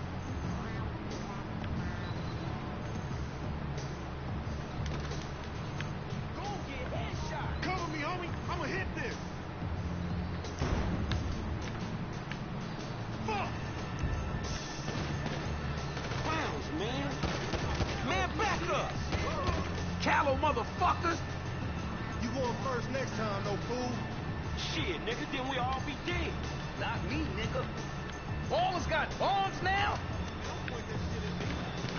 Go get headshot. Cover me, homie. I'ma hit this. Fuck. Clowns, man. Man, back up. Callow motherfuckers. You going first next time, no fool. Shit, nigga, then we all be dead. Not me, nigga. Ballers got bombs now? Don't point that shit at me.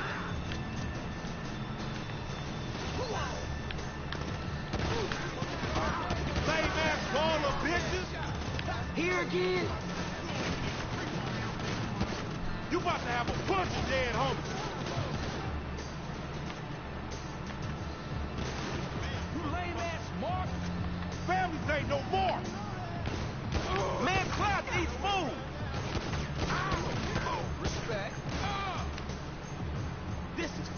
Lame ass baller, bitches. Here again? You about to have a bunch of dead homies. You lame ass Mark. Families ain't no more. Man, clock these fools. Respect. This is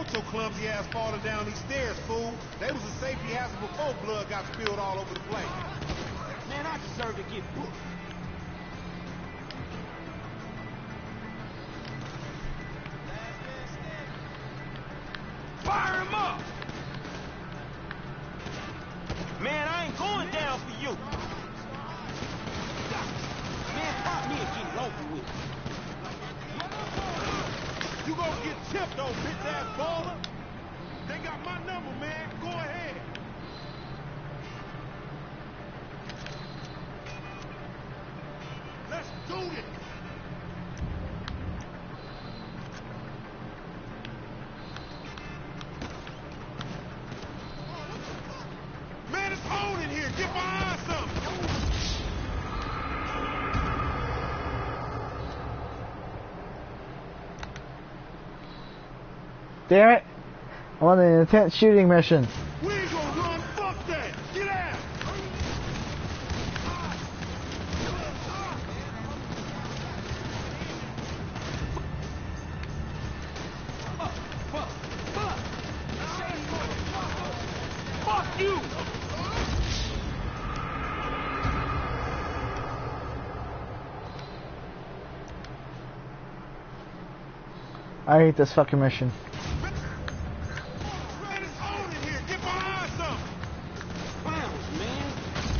want your clumsy ass falling down these stairs, fool. They was a safety hazard before blood got spilled all over the place. Man, I deserve to get booked. Fire him up! Man, I ain't going down for you. Man, stop me and get it over with. You gonna get tipped, old bitch-ass baller? They got my number, man. Go ahead. Let's do this. Man, it's on in here. Get behind something. Damn it! I'm on an intense shooting mission. We ain't gonna run. Fuck that. Get out. Fuck you! I hate this fucking mission. Man, it's on in here. Get behind something. Clowns, man.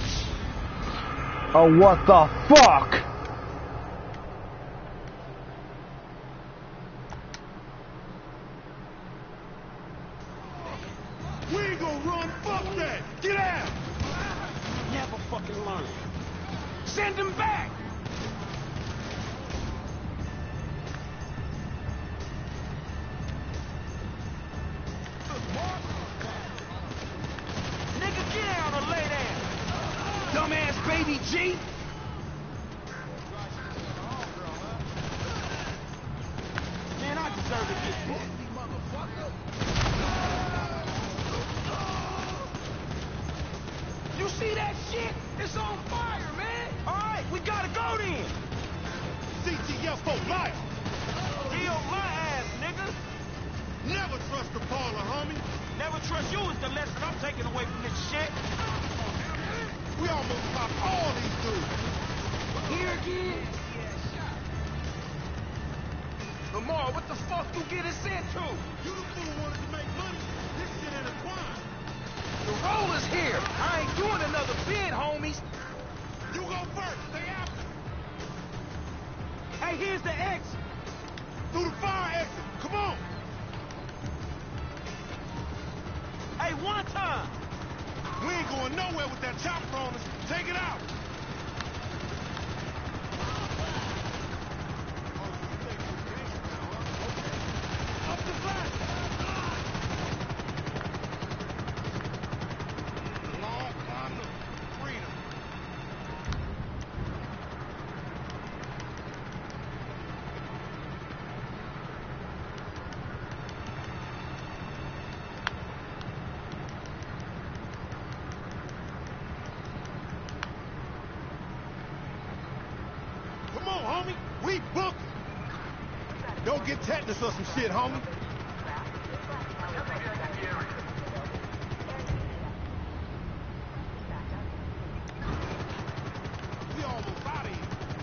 Oh, what the fuck? We ain't gonna run. Fuck that. Get out. Never fucking learn. Send him back! Nigga, get down or lay down! Dumbass baby G! Man, I deserve to get booked. You see that shit? It's on fire, man! Alright, we gotta go then! C T F for life! Kill my ass, nigga! Never trust the baller, homie! Never trust you is the lesson I'm taking away from this shit! We almost popped all these dudes! Here again? Lamar, what the fuck you get us into? You the fool wanted to make money. This shit intertwined. The roller's here! I ain't doing another bid, homies! You go first, stay after. Hey, here's the exit! Through the fire exit, come on! Hey, one time! We ain't going nowhere with that chopper on us. Take it out! Up the flat! Long climb to freedom. Come on, homie. We booked it. Don't get tetanus or some shit, homie. We almost out of here.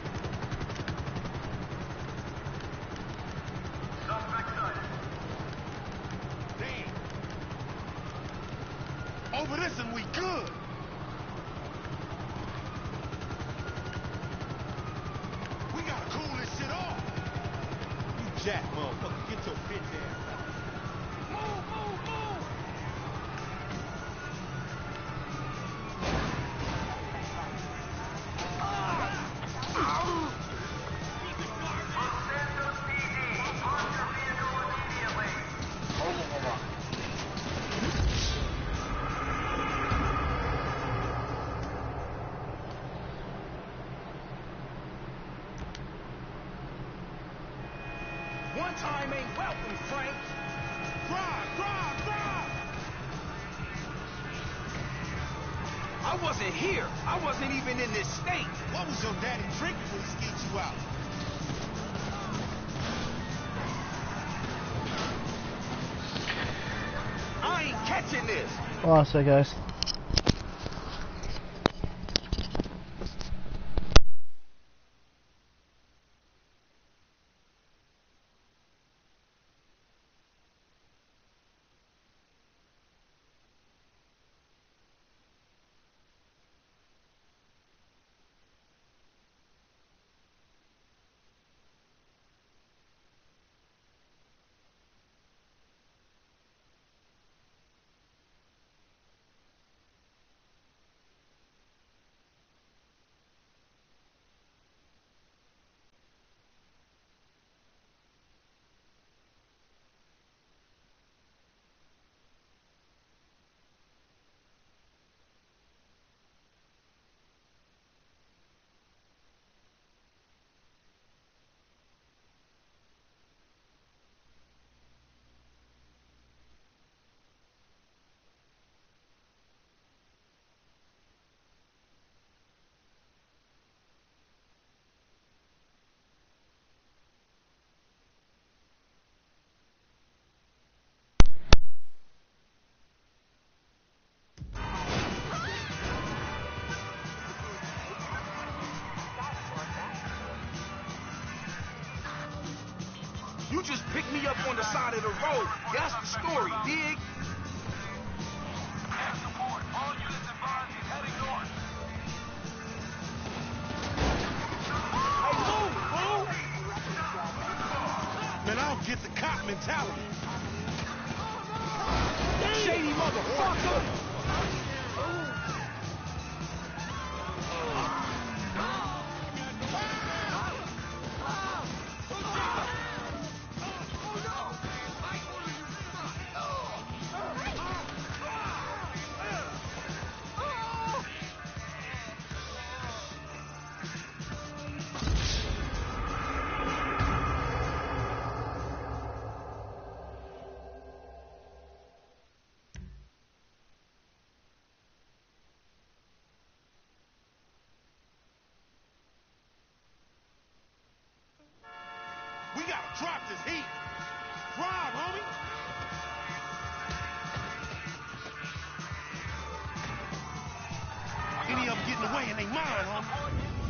Damn. Over this and we good. We gotta cool this shit off. You jack, motherfucker. Get your bitch ass out. Move, move, move. One time ain't welcome, Frank! Drive, drive, drive! I wasn't here. I wasn't even in this state. What was your daddy drinking when he skeet you out? this. Hold on a sec, guys. You just picked me up on the side of the road. That's the story, dig? Air support. All units advised he's heading north. Hey, move, fool! Man, I don't get the cop mentality. Shady motherfucker! We gotta drop this heat. Drive, homie. Any of them getting away and they mine, homie.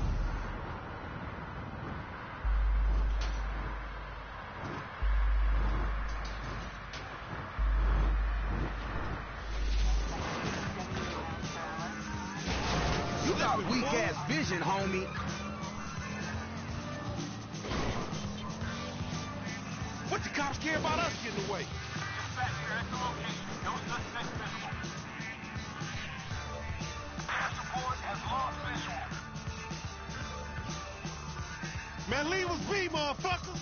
You got weak-ass vision, homie. What the cops care about us getting away? Dispatch, we're at the location. No suspects visible. Air support has lost visual. Man, leave us be, motherfuckers.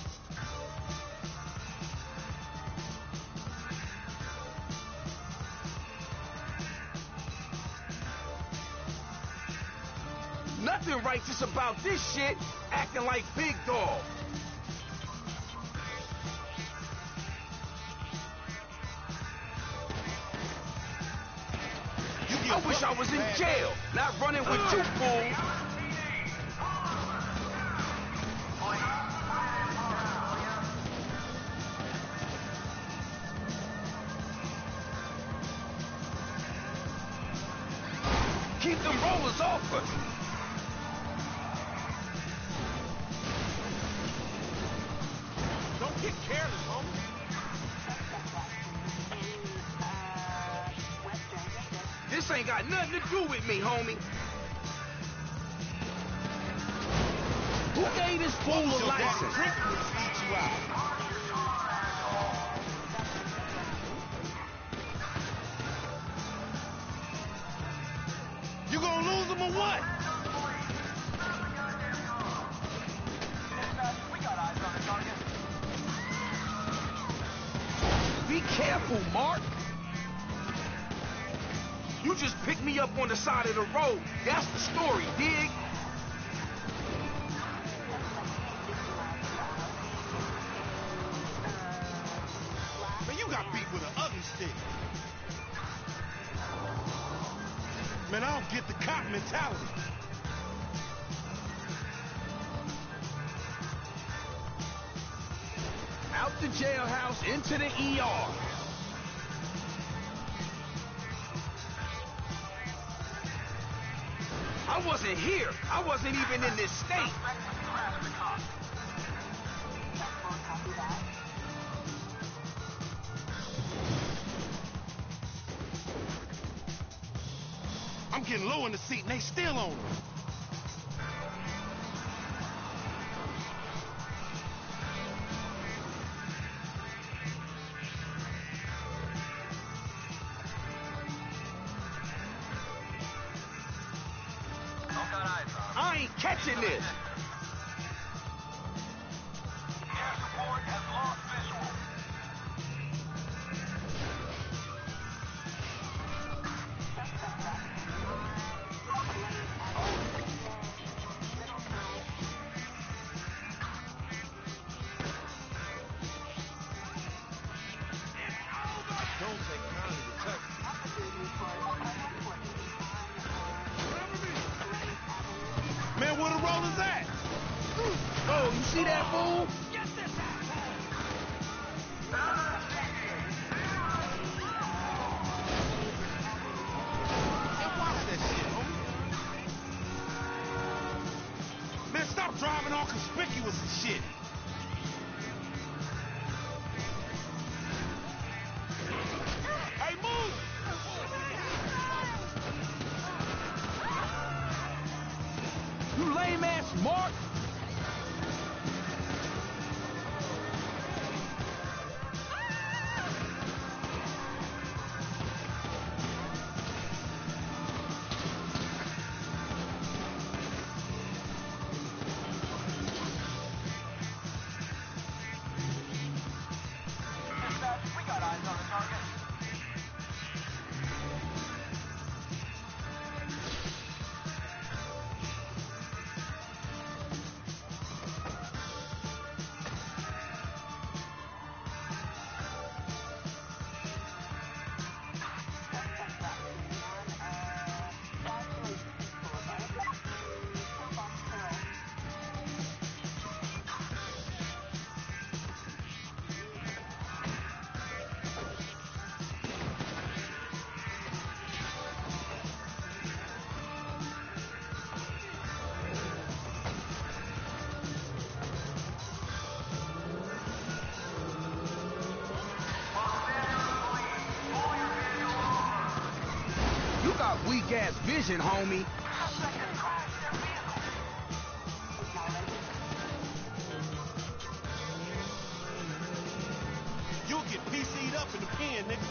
Nothing righteous about this shit. Acting like big dog. I wish I was in jail, not running with you, fool. Keep them rollers off us. Don't get careless, homie. This ain't got nothing to do with me, homie. Who gave this fool a license? Drinking would eat you out. You gonna lose them or what? We got eyes on the target. Be careful, Mark. You just picked me up on the side of the road. That's the story, dig? Man, you got beat with an ugly stick. Man, I don't get the cop mentality. Out the jailhouse, into the E R. I wasn't here. I wasn't even in this state. I'm getting low in the seat and they still on us. I ain't catching this. Air support has lost visual. Don't take kindly to touch me. Man, where the roll is at? Oh, you see that fool? Get this asshole! And watch that shit, homie. Man, stop driving all conspicuous and shit. Hey, move! You lame ass Mark. Dispatch, we got eyes on the target. You got weak ass vision, homie. You'll get P C'd up in the pen, nigga.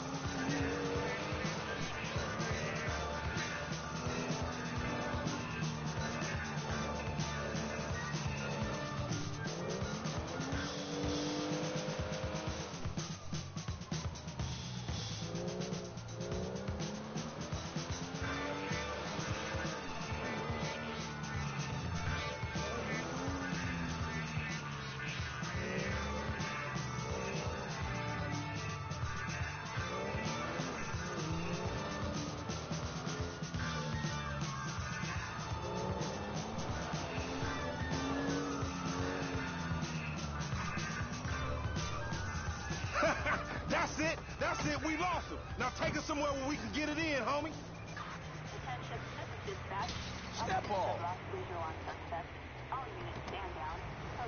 That's it. That's it. We lost him. Now take us somewhere where we can get it in, homie. Attention, this is dispatch. Step off. Lost visual on suspect. All units stand down. Code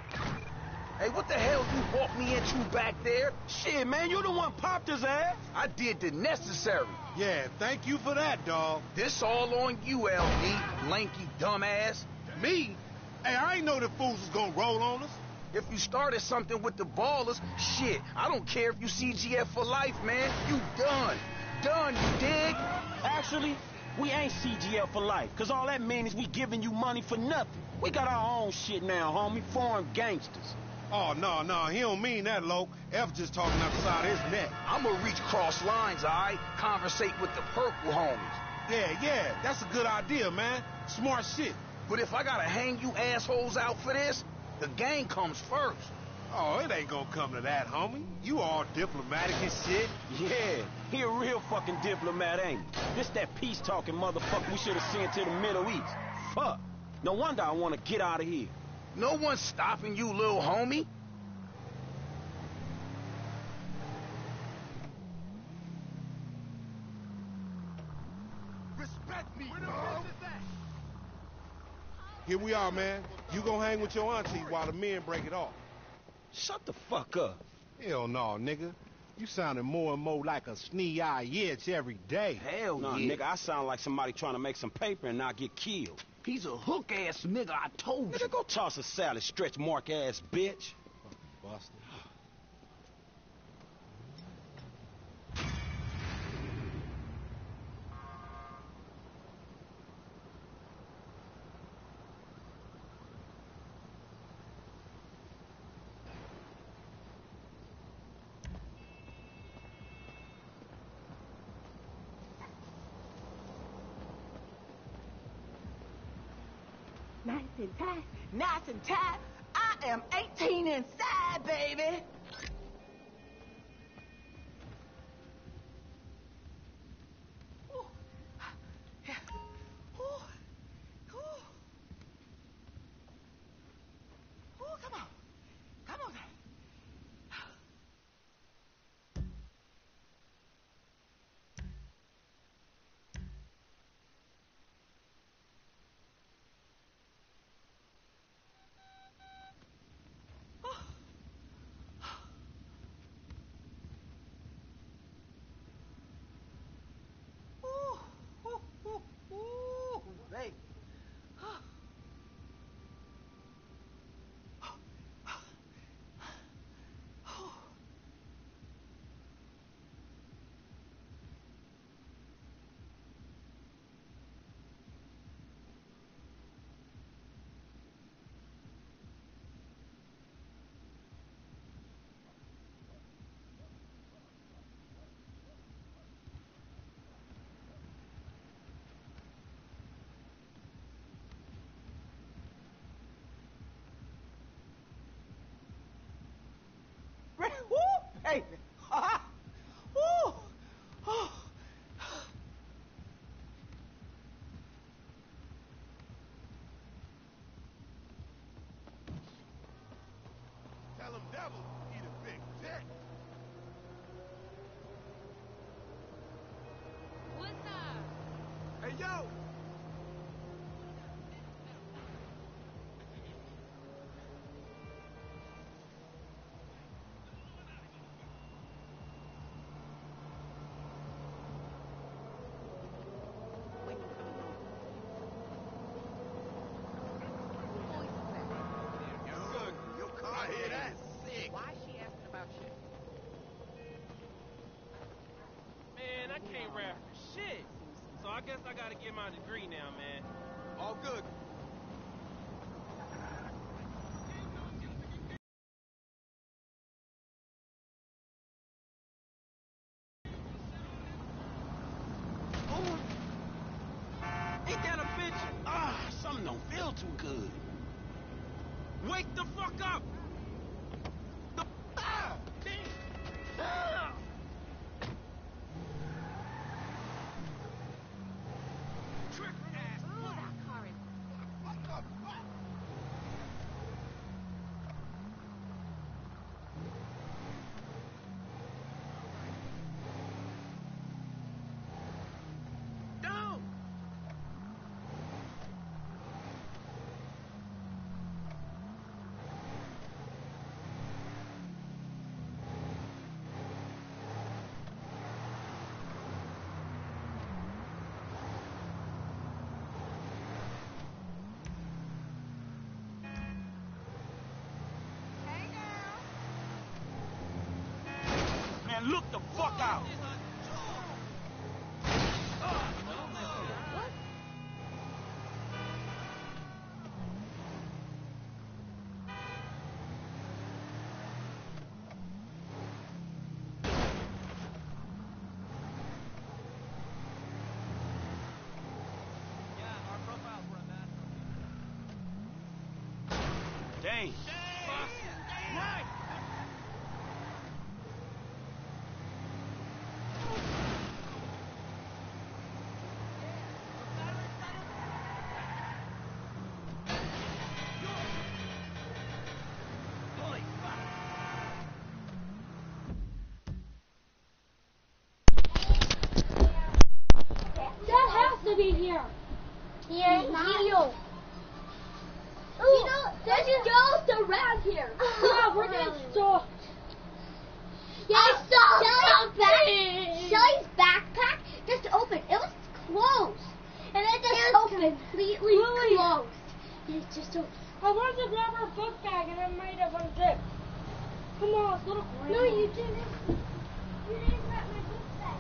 four. Hey, what the hell you walked me into back there? Shit, man, you the one popped his ass. I did the necessary. Yeah, thank you for that, dawg. This all on you, L D, lanky dumbass. Me? Hey, I ain't know the fools was gonna roll on us. If you started something with the ballers, shit, I don't care if you C G F for life, man. You done. Done, you dig? Actually, we ain't C G F for life, cause all that means is we giving you money for nothing. We got our own shit now, homie. Foreign gangsters. Oh, no, no, he don't mean that, Loke. F just talking outside his neck. I'ma reach cross lines, alright? Conversate with the purple homies. Yeah, yeah, that's a good idea, man. Smart shit. But if I gotta hang you assholes out for this, the gang comes first. Oh, it ain't gonna come to that, homie. You all diplomatic and shit. Yeah, he a real fucking diplomat, ain't he? This that peace-talking motherfucker we should have sent to the Middle East. Fuck. No wonder I want to get out of here. No one's stopping you, little homie. Respect me, bro. Here we are, man. You gonna hang with your auntie while the men break it off. Shut the fuck up. Hell no, nigga. You sounding more and more like a snee-eye itch every day. Hell nah, yeah. Nigga, I sound like somebody trying to make some paper and not get killed. He's a hook-ass nigga, I told you. Nigga, go toss a salad, stretch mark-ass bitch. Fucking bastard. Nice and tight, nice and tight. I am eighteen inside, baby. Ooh. Yeah. Ooh. Ooh. Ooh, come on. Come on. Baby. Woo, baby. Ha Woo. Oh. Tell them devils eat a big dick. What's up? Hey, yo! I hear that. Sick. Why is she asking about shit? Man, I can't rap for shit. So I guess I gotta get my degree now, man. All good. Oh. Ain't that a bitch? Ah, something don't feel too good. Wake the fuck up! The ah, damn. Ah. Trick ass. Ooh, that car is... What the fuck? Down! Hey, girl. Man, look the fuck out! What? Yeah, our profiles were a mess. Dang. Nice! That has to be here. Here, Gio. around here. Yeah, we're getting stalked. Yeah, I saw Shelly's back. Shelly's backpack just opened. It was closed, and it just it was completely really? closed. It just opened. I wanted to grab her book bag, and it might have unzipped. Come on, little grandma. No, you didn't. You didn't grab my book bag.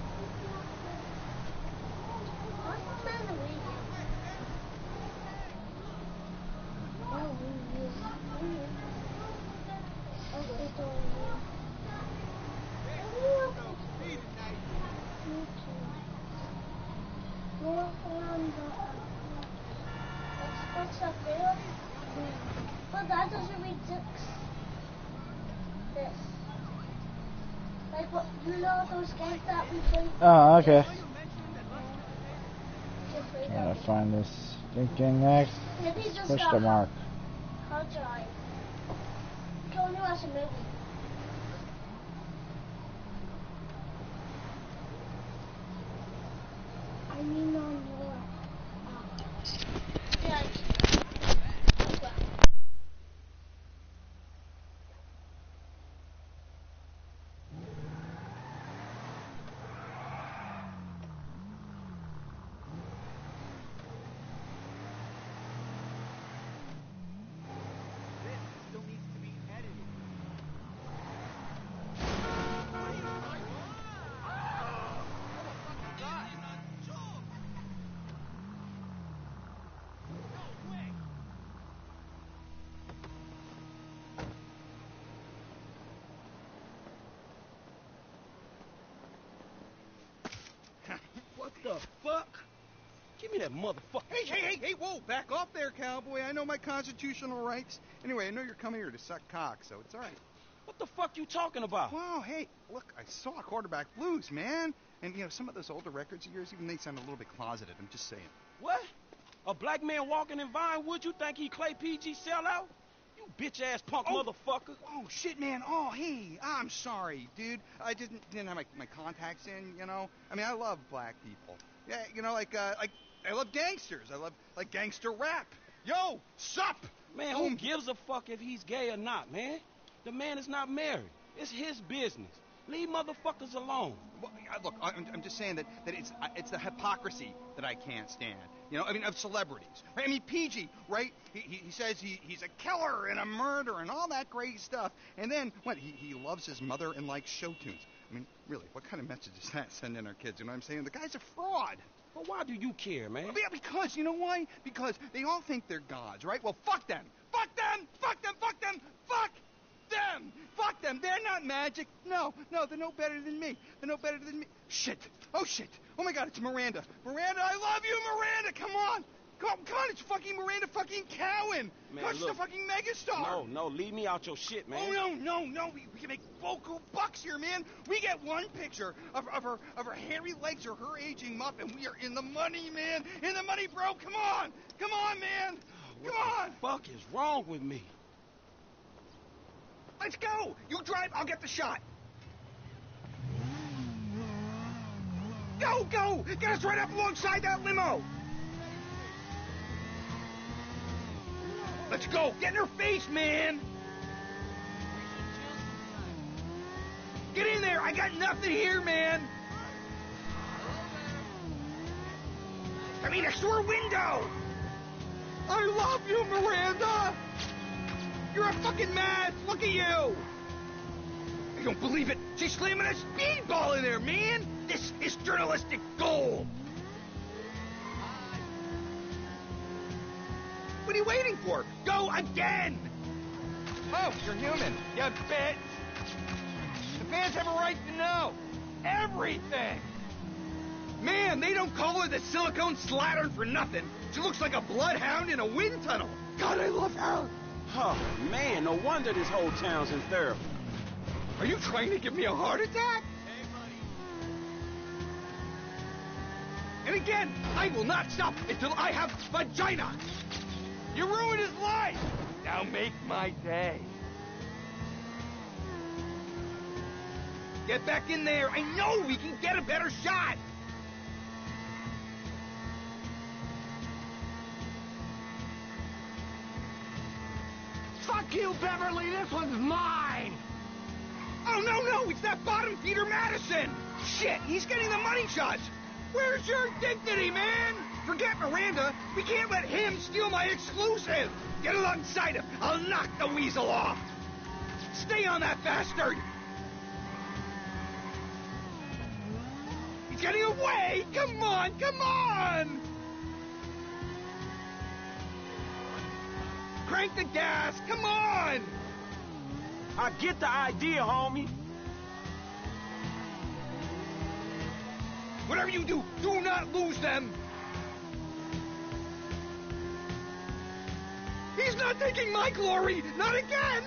What's the matter with you? Oh, you. Oh, it's all you. What's up there? But that doesn't read this. This. Like what, you know those games that we played? Oh, okay. Gotta find this thinking next. Push the mark. How try? Go and watch a movie. I mean on your uh, yeah. What the fuck? Give me that motherfucker. Hey, hey, hey, hey, whoa, back off there, cowboy. I know my constitutional rights. Anyway, I know you're coming here to suck cock, so it's all right. What the fuck you talking about? Wow, hey, look, I saw Quarterback Blues, man. And, you know, some of those older records of yours, even they sound a little bit closeted. I'm just saying. What? A black man walking in Vinewood, you think he Clay P G sellout? You bitch-ass punk oh, motherfucker. Oh, shit, man. Oh, hey, I'm sorry, dude. I didn't didn't have my, my contacts in, you know? I mean, I love black people. Yeah, you know, like, uh, like, I love gangsters. I love, like, gangster rap. Yo, sup? Man, who gives a fuck if he's gay or not, man? The man is not married. It's his business. Leave motherfuckers alone. Well, look, I'm, I'm just saying that, that it's it's the hypocrisy that I can't stand. You know, I mean, of celebrities. Right? I mean, P G, right? He, he, he says he, he's a killer and a murderer and all that great stuff. And then, what, he, he loves his mother and likes show tunes. I mean, really, what kind of message is that sending our kids? You know what I'm saying? The guy's a fraud. Well, why do you care, man? Well, yeah, because, you know why? Because they all think they're gods, right? Well, fuck them. Fuck them! Fuck them! Fuck them! Fuck them! Fuck them! They're not magic. No, no, they're no better than me. They're no better than me. Shit. Oh, shit. Oh, my God, it's Miranda. Miranda, I love you, Miranda! Come on! Come on, come on, it's fucking Miranda fucking Cowan! Man, She's look, the fucking megastar! No, no, leave me out your shit, man. Oh, no, no, no, we, we can make vocal bucks here, man! We get one picture of, of her of her hairy legs or her aging muff, and we are in the money, man! In the money, bro! Come on! Come on, man! Come on! What the fuck is wrong with me? Let's go! You drive, I'll get the shot. Go, go! Get us right up alongside that limo! Let's go! Get in her face, man! Get in there! I got nothing here, man! I mean, next to her window! I love you, Miranda! You're a fucking mad! Look at you! I don't believe it! She's slamming a speedball in there, man! This is journalistic gold! What are you waiting for? Go again! Oh, you're human. You bitch! The fans have a right to know everything! Man, they don't call her the silicone slattern for nothing. She looks like a bloodhound in a wind tunnel. God, I love her! Oh, man, no wonder this whole town's in therapy. Are you trying to give me a heart attack? Hey, buddy. And again, I will not stop until I have vagina! You ruined his life! Now make my day. Get back in there. I know we can get a better shot. Fuck you, Beverly. This one's mine. Oh, no, no. It's that bottom feeder Madison. Shit, he's getting the money shots. Where's your dignity, man? Forget Miranda. We can't let him steal my exclusive. Get alongside him. I'll knock the weasel off. Stay on that bastard. He's getting away. Come on, come on. Crank the gas. Come on. I get the idea, homie. Whatever you do, do not lose them. He's not taking my glory! Not again!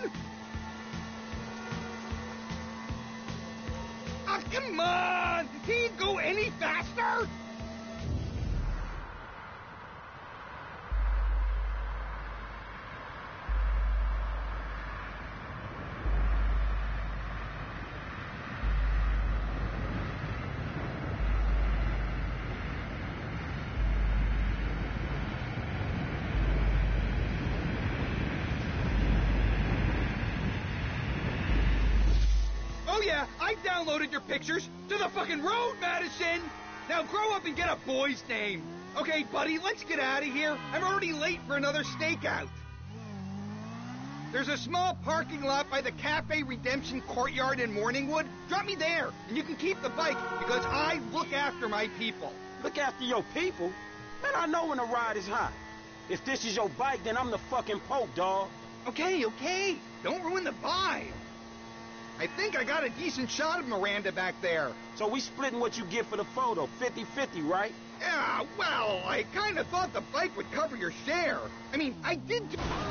Ah, come on! Can you go any faster? I downloaded your pictures to the fucking road, Madison! Now grow up and get a boy's name. Okay, buddy, let's get out of here. I'm already late for another stakeout. There's a small parking lot by the Cafe Redemption Courtyard in Morningwood. Drop me there, and you can keep the bike, because I look after my people. Look after your people? Man, I know when a ride is hot. If this is your bike, then I'm the fucking Pope, dawg. Okay, okay. Don't ruin the vibe. I think I got a decent shot of Miranda back there. So we splitting what you get for the photo, fifty fifty, right? Yeah, well, I kind of thought the bike would cover your share. I mean, I did...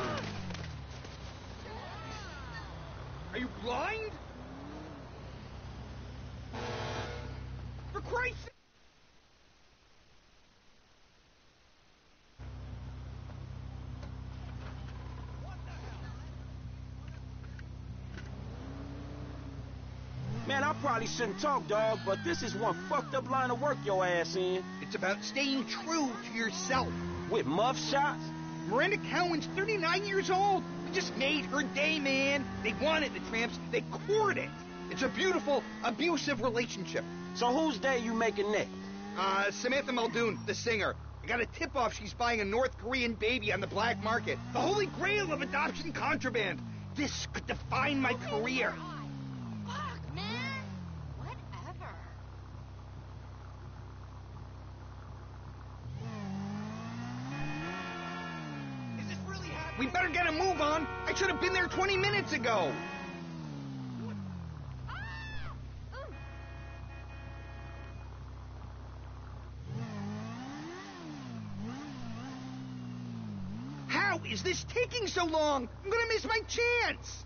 Are you blind? For Christ's sake... Man, I probably shouldn't talk, dog, but this is one fucked up line of work your ass in. It's about staying true to yourself. With muff shots? Miranda Cowan's thirty-nine years old. We just made her day, man. They wanted the tramps. They courted it. It's a beautiful, abusive relationship. So whose day you making next? Uh, Samantha Muldoon, the singer. I got a tip-off she's buying a North Korean baby on the black market. The holy grail of adoption contraband. This could define my career. We better get a move on. I should have been there twenty minutes ago. How is this taking so long? I'm gonna miss my chance.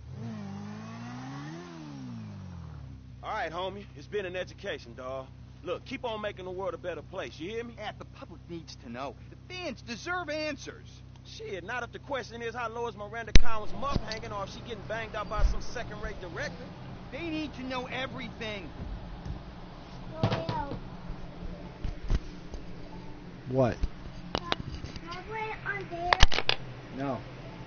All right, homie. It's been an education, dawg. Look, keep on making the world a better place. You hear me? Yeah, the public needs to know. The fans deserve answers. Shit, not if the question is how low is Miranda Cowan's muff hanging or if she getting banged out by some second-rate director. They need to know everything. What? On there. No.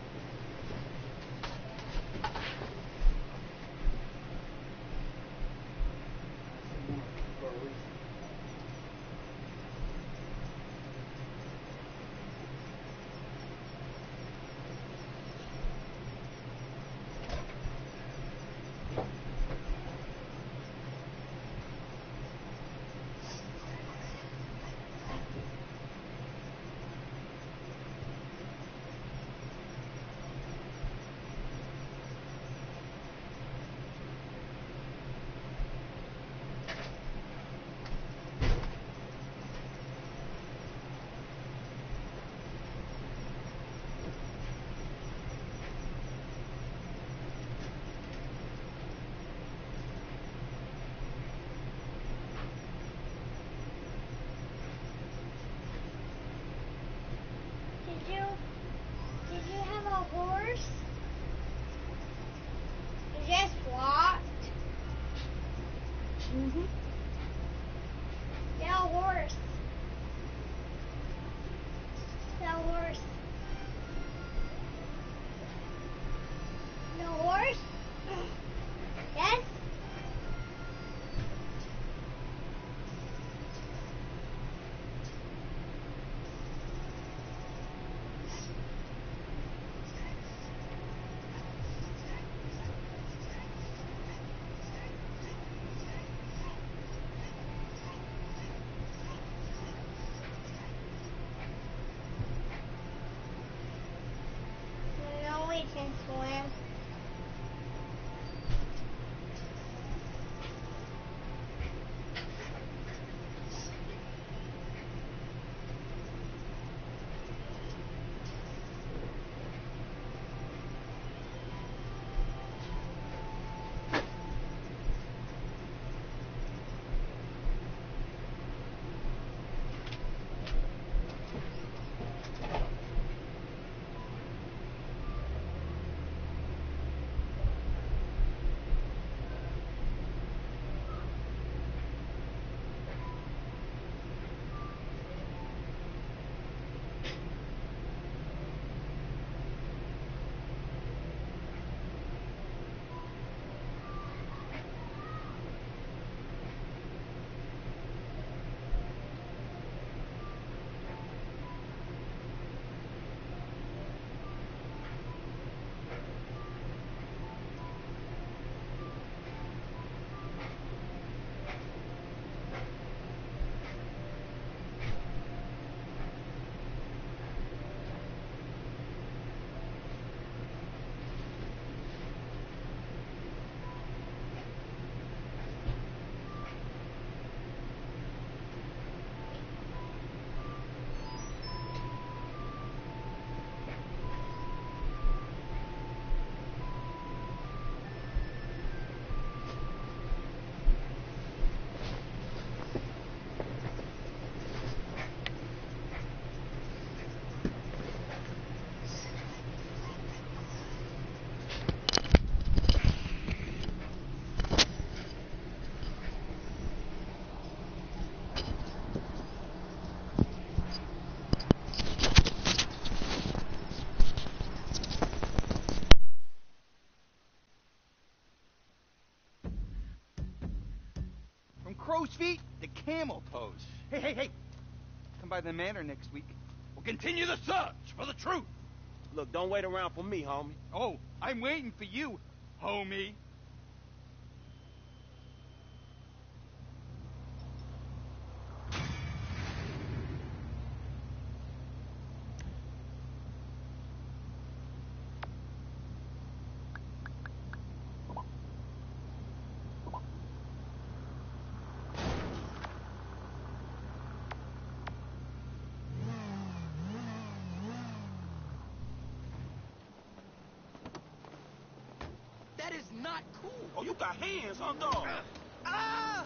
Did you, did you have a horse? You just walked? Mm-hmm. Yeah, a horse. Yeah, a horse. crow's feet to camel toes. Hey, hey, hey. Come by the manor next week. We'll continue the search for the truth. Look, don't wait around for me, homie. Oh, I'm waiting for you, homie. That is not cool. Oh, you got hands, huh, dog? Ah!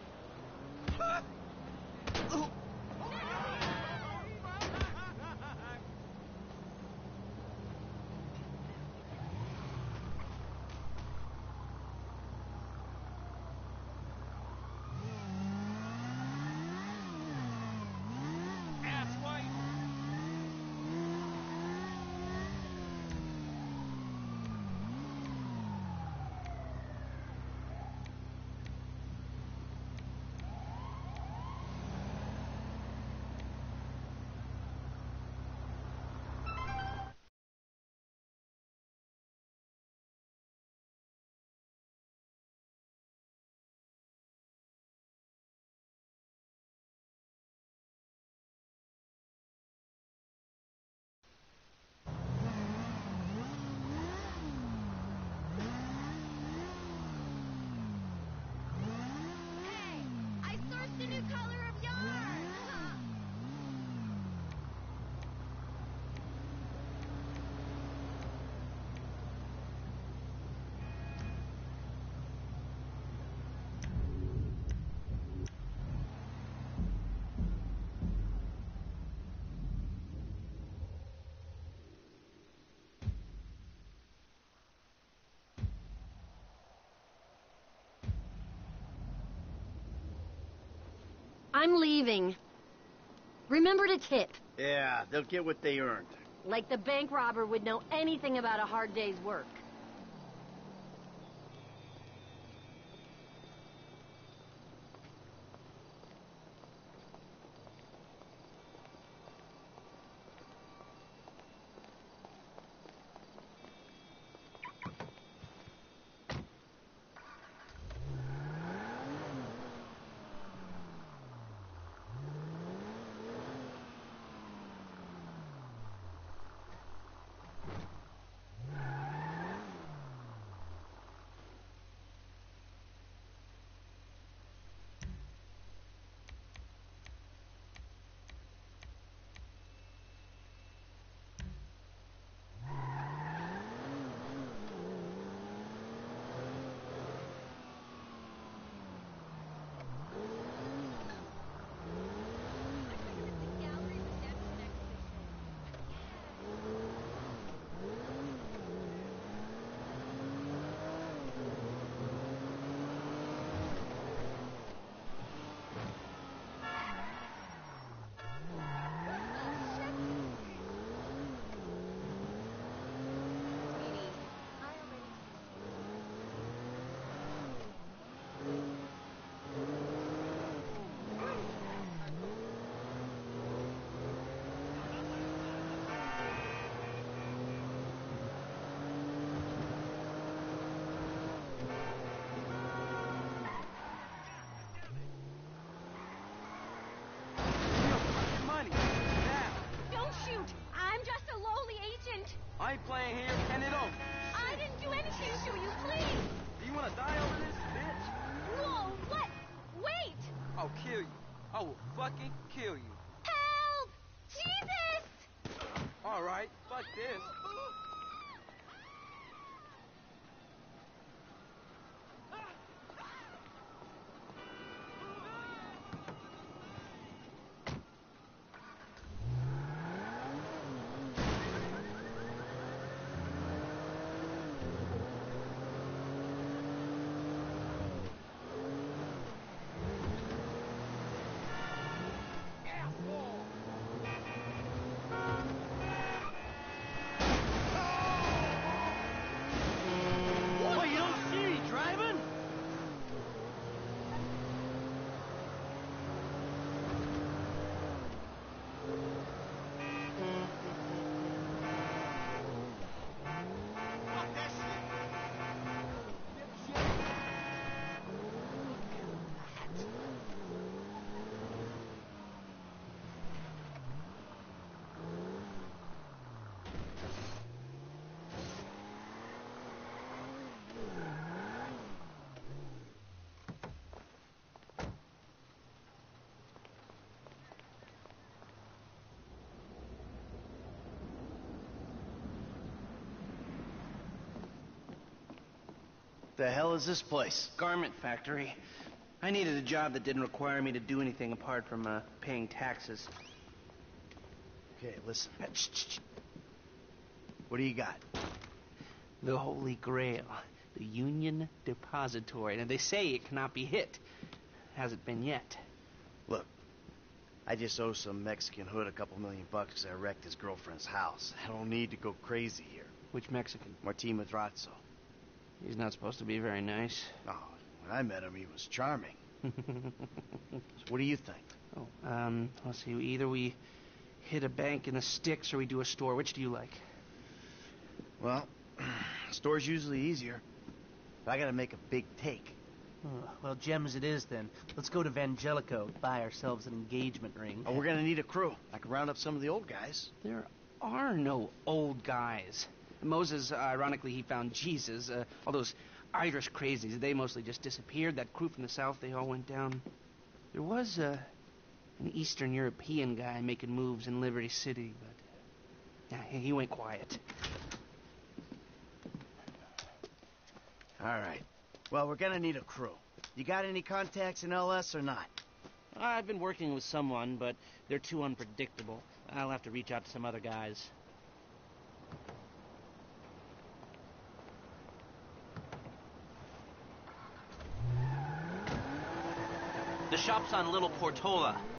I'm leaving. Remember to tip. Yeah, they'll get what they earned. Like the bank robber would know anything about a hard day's work. I ain't playing here, and it over. I didn't do anything to you, please! Do you want to die over this, bitch? No, what? Wait! I'll kill you. I will fucking kill you. Help! Jesus! All right, fuck this. The hell is this place? Garment factory. I needed a job that didn't require me to do anything apart from uh, paying taxes. Okay, listen. What do you got? The Holy Grail. The Union Depository. And they say it cannot be hit. Hasn't been yet. Look, I just owe some Mexican hood a couple million bucks because I wrecked his girlfriend's house. I don't need to go crazy here. Which Mexican? Martin Madrazo. He's not supposed to be very nice. Oh, when I met him, he was charming. So what do you think? Oh, um, let's see. Either we hit a bank in the sticks or we do a store. Which do you like? Well, store's usually easier. But I gotta make a big take. Oh, well, gems it is then. Let's go to Vangelico, buy ourselves an engagement ring. Oh, we're gonna need a crew. I can round up some of the old guys. There are no old guys. Moses, uh, ironically, he found Jesus. Uh, all those Irish crazies, they mostly just disappeared. That crew from the south, they all went down. There was uh, an Eastern European guy making moves in Liberty City, but uh, yeah, he went quiet. All right. Well, we're gonna need a crew. You got any contacts in L S or not? I've been working with someone, but they're too unpredictable. I'll have to reach out to some other guys. The shop's on Little Portola.